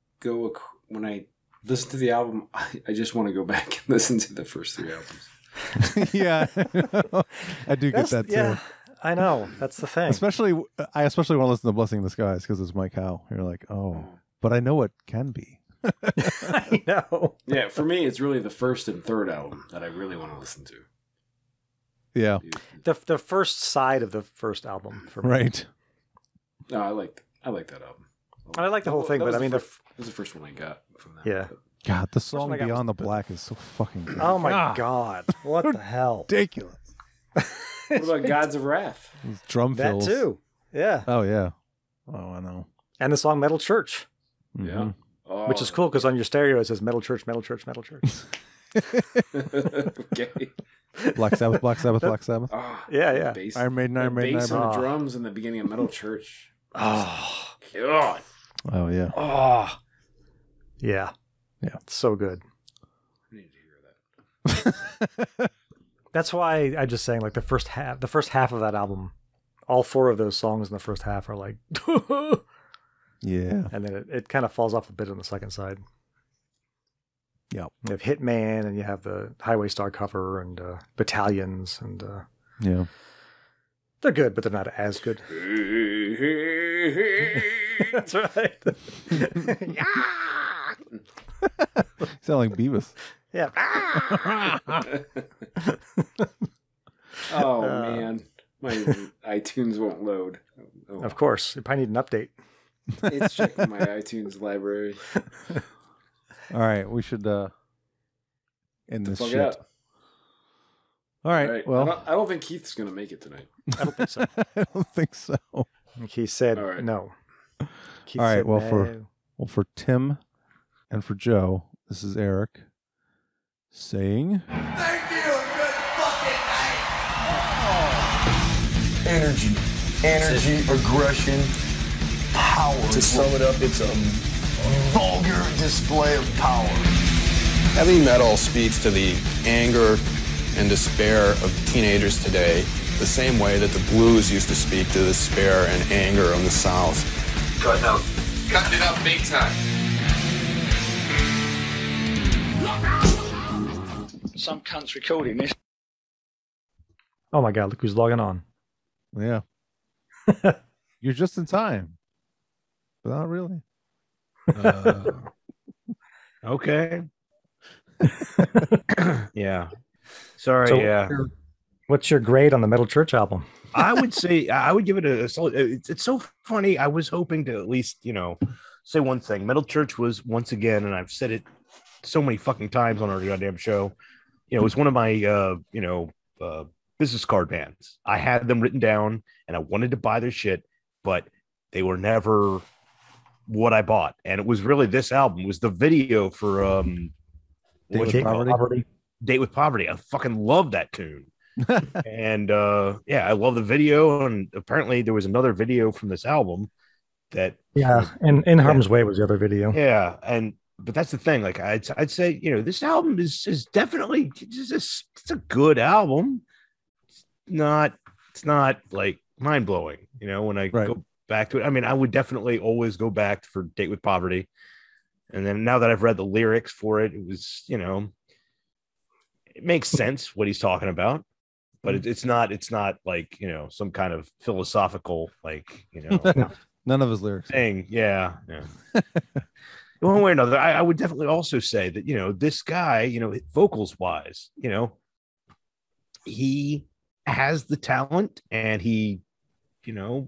listen to the album, I just want to go back and listen to the first 3 albums. Yeah, I do get that too. Yeah, I know. That's the thing. I especially want to listen to "Blessing in Disguise" because it's Mike Howe. You're like, oh, but I know it can be. I know. Yeah, for me, it's really the first and third album that I really want to listen to. Yeah, The first side of the first album for me. right. No, I like that album. I like the whole thing, That but was I mean, that was the first one I got from that. Yeah. God, the song one I got "Beyond the was- Black" is so fucking good. Oh my God. What the hell? Ridiculous. What about Gods of Wrath? Those drum That fills. too. Yeah. Oh yeah. Oh, I know. And the song Metal Church, Mhm. Yeah. Oh, which is cool because on your stereo it says Metal Church, Metal Church, Metal Church. Okay. Black Sabbath, Black Sabbath, Black Sabbath. Ah, Yeah, the yeah. bass- Iron Maiden, the Iron Maiden, bass Iron and Maiden. the drums in the beginning of Metal Church. Oh. God. Oh yeah. Oh. Yeah. Yeah. So good. I need to hear that. That's why I just saying like the first half of that album, all 4 of those songs in the first half are like, Yeah. and then it kind of falls off a bit on the second side. Yep. You have Hitman and you have the Highway Star cover and Battalions and Yeah. they're good, but they're not as good. That's right. Sound like Beavis. Yeah. Oh man, my iTunes won't load. Oh, Of course. You probably need an update. it's checking my iTunes library. All right, we should end this Plug shit. out. All right. All right. Well, I don't think Keith's gonna make it tonight. I don't think so. I don't think so. He said All right. no. Keith All right, said well, no. for Tim and for Joe, this is Eric saying, Energy, aggression, power. To sum it up, it's a vulgar display of power. Heavy metal speaks to the anger and despair of teenagers today, the same way that the blues used to speak to the despair and anger of the South. Cutting it up big time. Some cunt's recording this. Oh my God, look who's logging on. yeah, you're just in time, but not really. Okay. Yeah. Sorry. So Yeah. What's your grade on the Metal Church album? I would say I would give it a solid. It's so funny. I was hoping to at least, say one thing. Metal Church was once again, and I've said it so many fucking times on our goddamn show. It was one of my, business card bands. I had them written down, and I wanted to buy their shit, but they were never what I bought. And it was really this album. It was the video for Date with Poverty. Date with Poverty. I fucking love that tune. And I love the video. And apparently there was another video from this album that and In Harm's Way was the other video. But that's the thing. Like I'd say, this album is definitely it's a good album. It's not like mind blowing, when I go back to it. I mean, I would definitely always go back for Date with Poverty. And then now that I've read the lyrics for it, it was, it makes sense what he's talking about, but it's not like, some kind of philosophical, like, None of his lyrics thing. Yeah. One way or another, I would definitely also say that, this guy, vocals wise, he has the talent and he, kind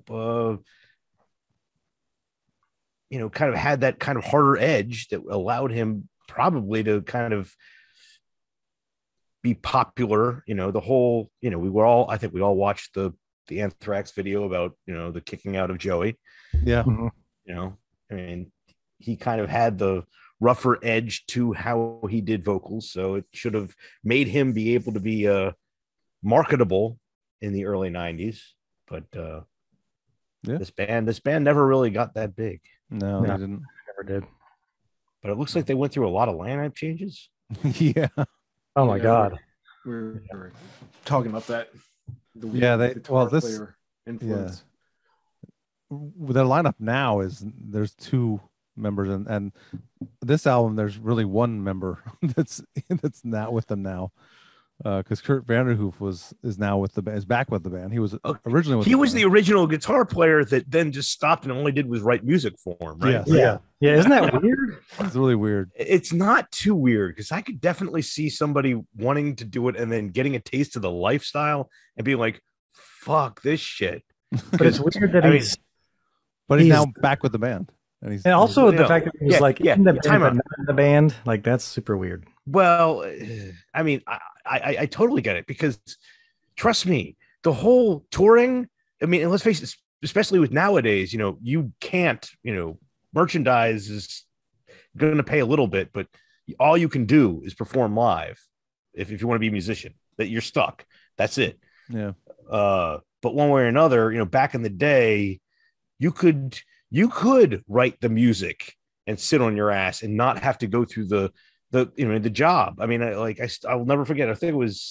of had that kind of harder edge that allowed him probably to kind of be popular. The whole, I think we all watched the the Anthrax video about, the kicking out of Joey. Yeah. I mean, he kind of had the rougher edge to how he did vocals, so it should have made him be able to be marketable in the early 90s. But this band never really got that big. No, they didn't. Never did. But it looks like they went through a lot of lineup changes. Yeah. Oh my God. We're talking about that. This influence. Their lineup now is there's 2 members, and this album there's really 1 member that's not with them now, because Kurt Vanderhoof is now with the band, is back with the band. He was originally with the original guitar player that then just stopped and only did was write music for him, right? Yes. Yeah. Isn't that weird? It's really weird. It's not too weird, because I could definitely see somebody wanting to do it and then getting a taste of the lifestyle and being like, "Fuck this shit." But it's weird that he's now back with the band. And also the fact that he was in the band, but not in the band, like that's super weird. Well, I mean, I totally get it, because trust me, the whole touring, I mean, and let's face it, especially with nowadays, you can't, merchandise is going to pay a little bit, but all you can do is perform live. If you want to be a musician, that you're stuck. That's it. Yeah. But one way or another, back in the day, you could write the music and sit on your ass and not have to go through the job. I mean, I'll never forget. I think it was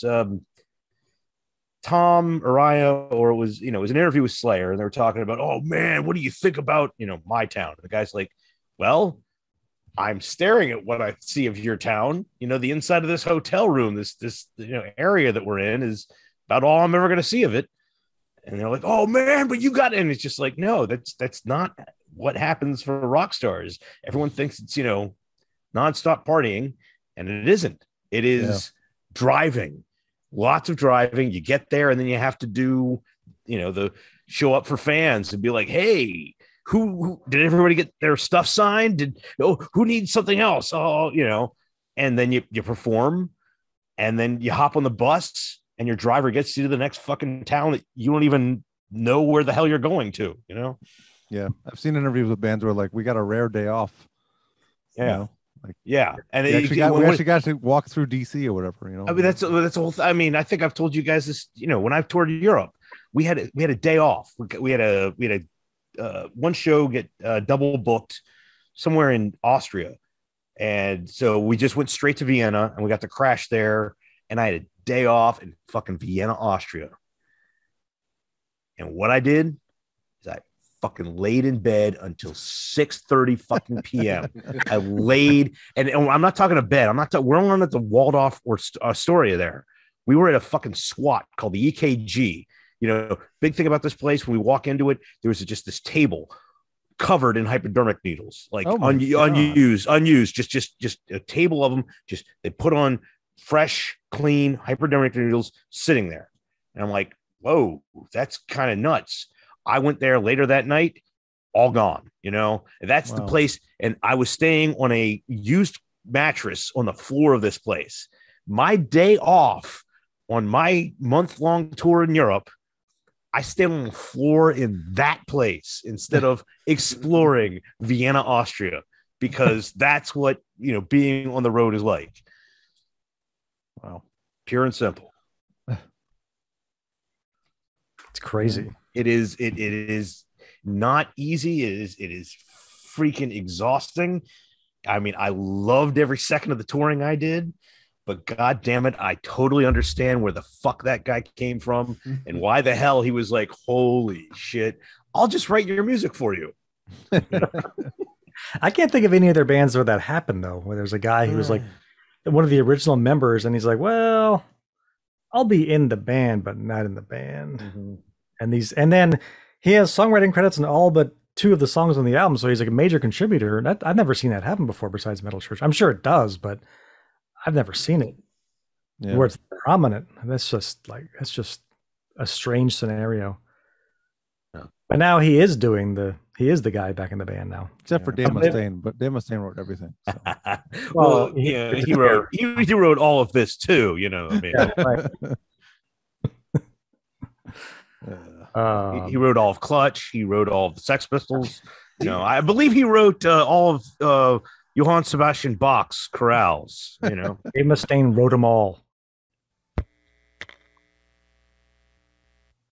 Tom Araya, or it was an interview with Slayer, and they were talking about, "Oh man, what do you think about my town?" And the guy's like, "Well, I'm staring at what I see of your town. The inside of this hotel room, this area that we're in, is about all I'm ever going to see of it." And they're like, "Oh man, but you got it." And it's just like, no, that's not what happens for rock stars. Everyone thinks it's, nonstop partying, and it isn't. It is driving, lots of driving. You get there, and then you have to do, the show up for fans and be like, "Hey, who did everybody get their stuff signed? Who needs something else?" And then you perform, and then you hop on the bus, and your driver gets you to the next fucking town that you don't even know where the hell you're going to, Yeah. I've seen interviews with bands where we got a rare day off. Yeah. And we actually got to walk through DC or whatever, I mean, that's a whole I mean, I think I've told you guys this, when I've toured Europe, we had a day off. We had a one show get double booked somewhere in Austria. And so we just went straight to Vienna, and we got to crash there, and I had a day off in fucking Vienna, Austria. And what I did is I fucking laid in bed until 6:30 fucking p.m. I laid, and I'm not talking a bed. We're only at the Waldorf or Astoria there. We were at a fucking SWAT called the EKG. Big thing about this place, when we walk into it, there was just this table covered in hypodermic needles, unused, just a table of them. Just they put on fresh, clean hypodermic needles sitting there. And I'm like, whoa, that's kind of nuts. I went there later that night, all gone, that's the place. And I was staying on a used mattress on the floor of this place. My day off on my month-long tour in Europe, I stayed on the floor in that place instead of exploring Vienna, Austria, because that's what, being on the road is like. Wow. Pure and simple. It's crazy. It is not easy. It is freaking exhausting. I mean, I loved every second of the touring I did, but God damn it, I totally understand where the fuck that guy came from and why the hell he was like, holy shit, I'll just write your music for you. I can't think of any other bands where that happened, though, where there's a guy who was like one of the original members, and he's like, well, I'll be in the band, but not in the band. Mm-hmm. And then he has songwriting credits on all but 2 of the songs on the album, so he's like a major contributor. And I've never seen that happen before besides Metal Church. I'm sure it does, but I've never seen it where it's prominent. That's just a strange scenario. Yeah. But now he is the guy back in the band now. Except for Dave Mustaine, but Dave Mustaine wrote everything. So. Well, he wrote all of this too, I mean. Yeah, right. He wrote all of Clutch. He wrote all of the Sex Pistols. I believe he wrote all of Johann Sebastian Bach's chorales. Dave Mustaine wrote them all.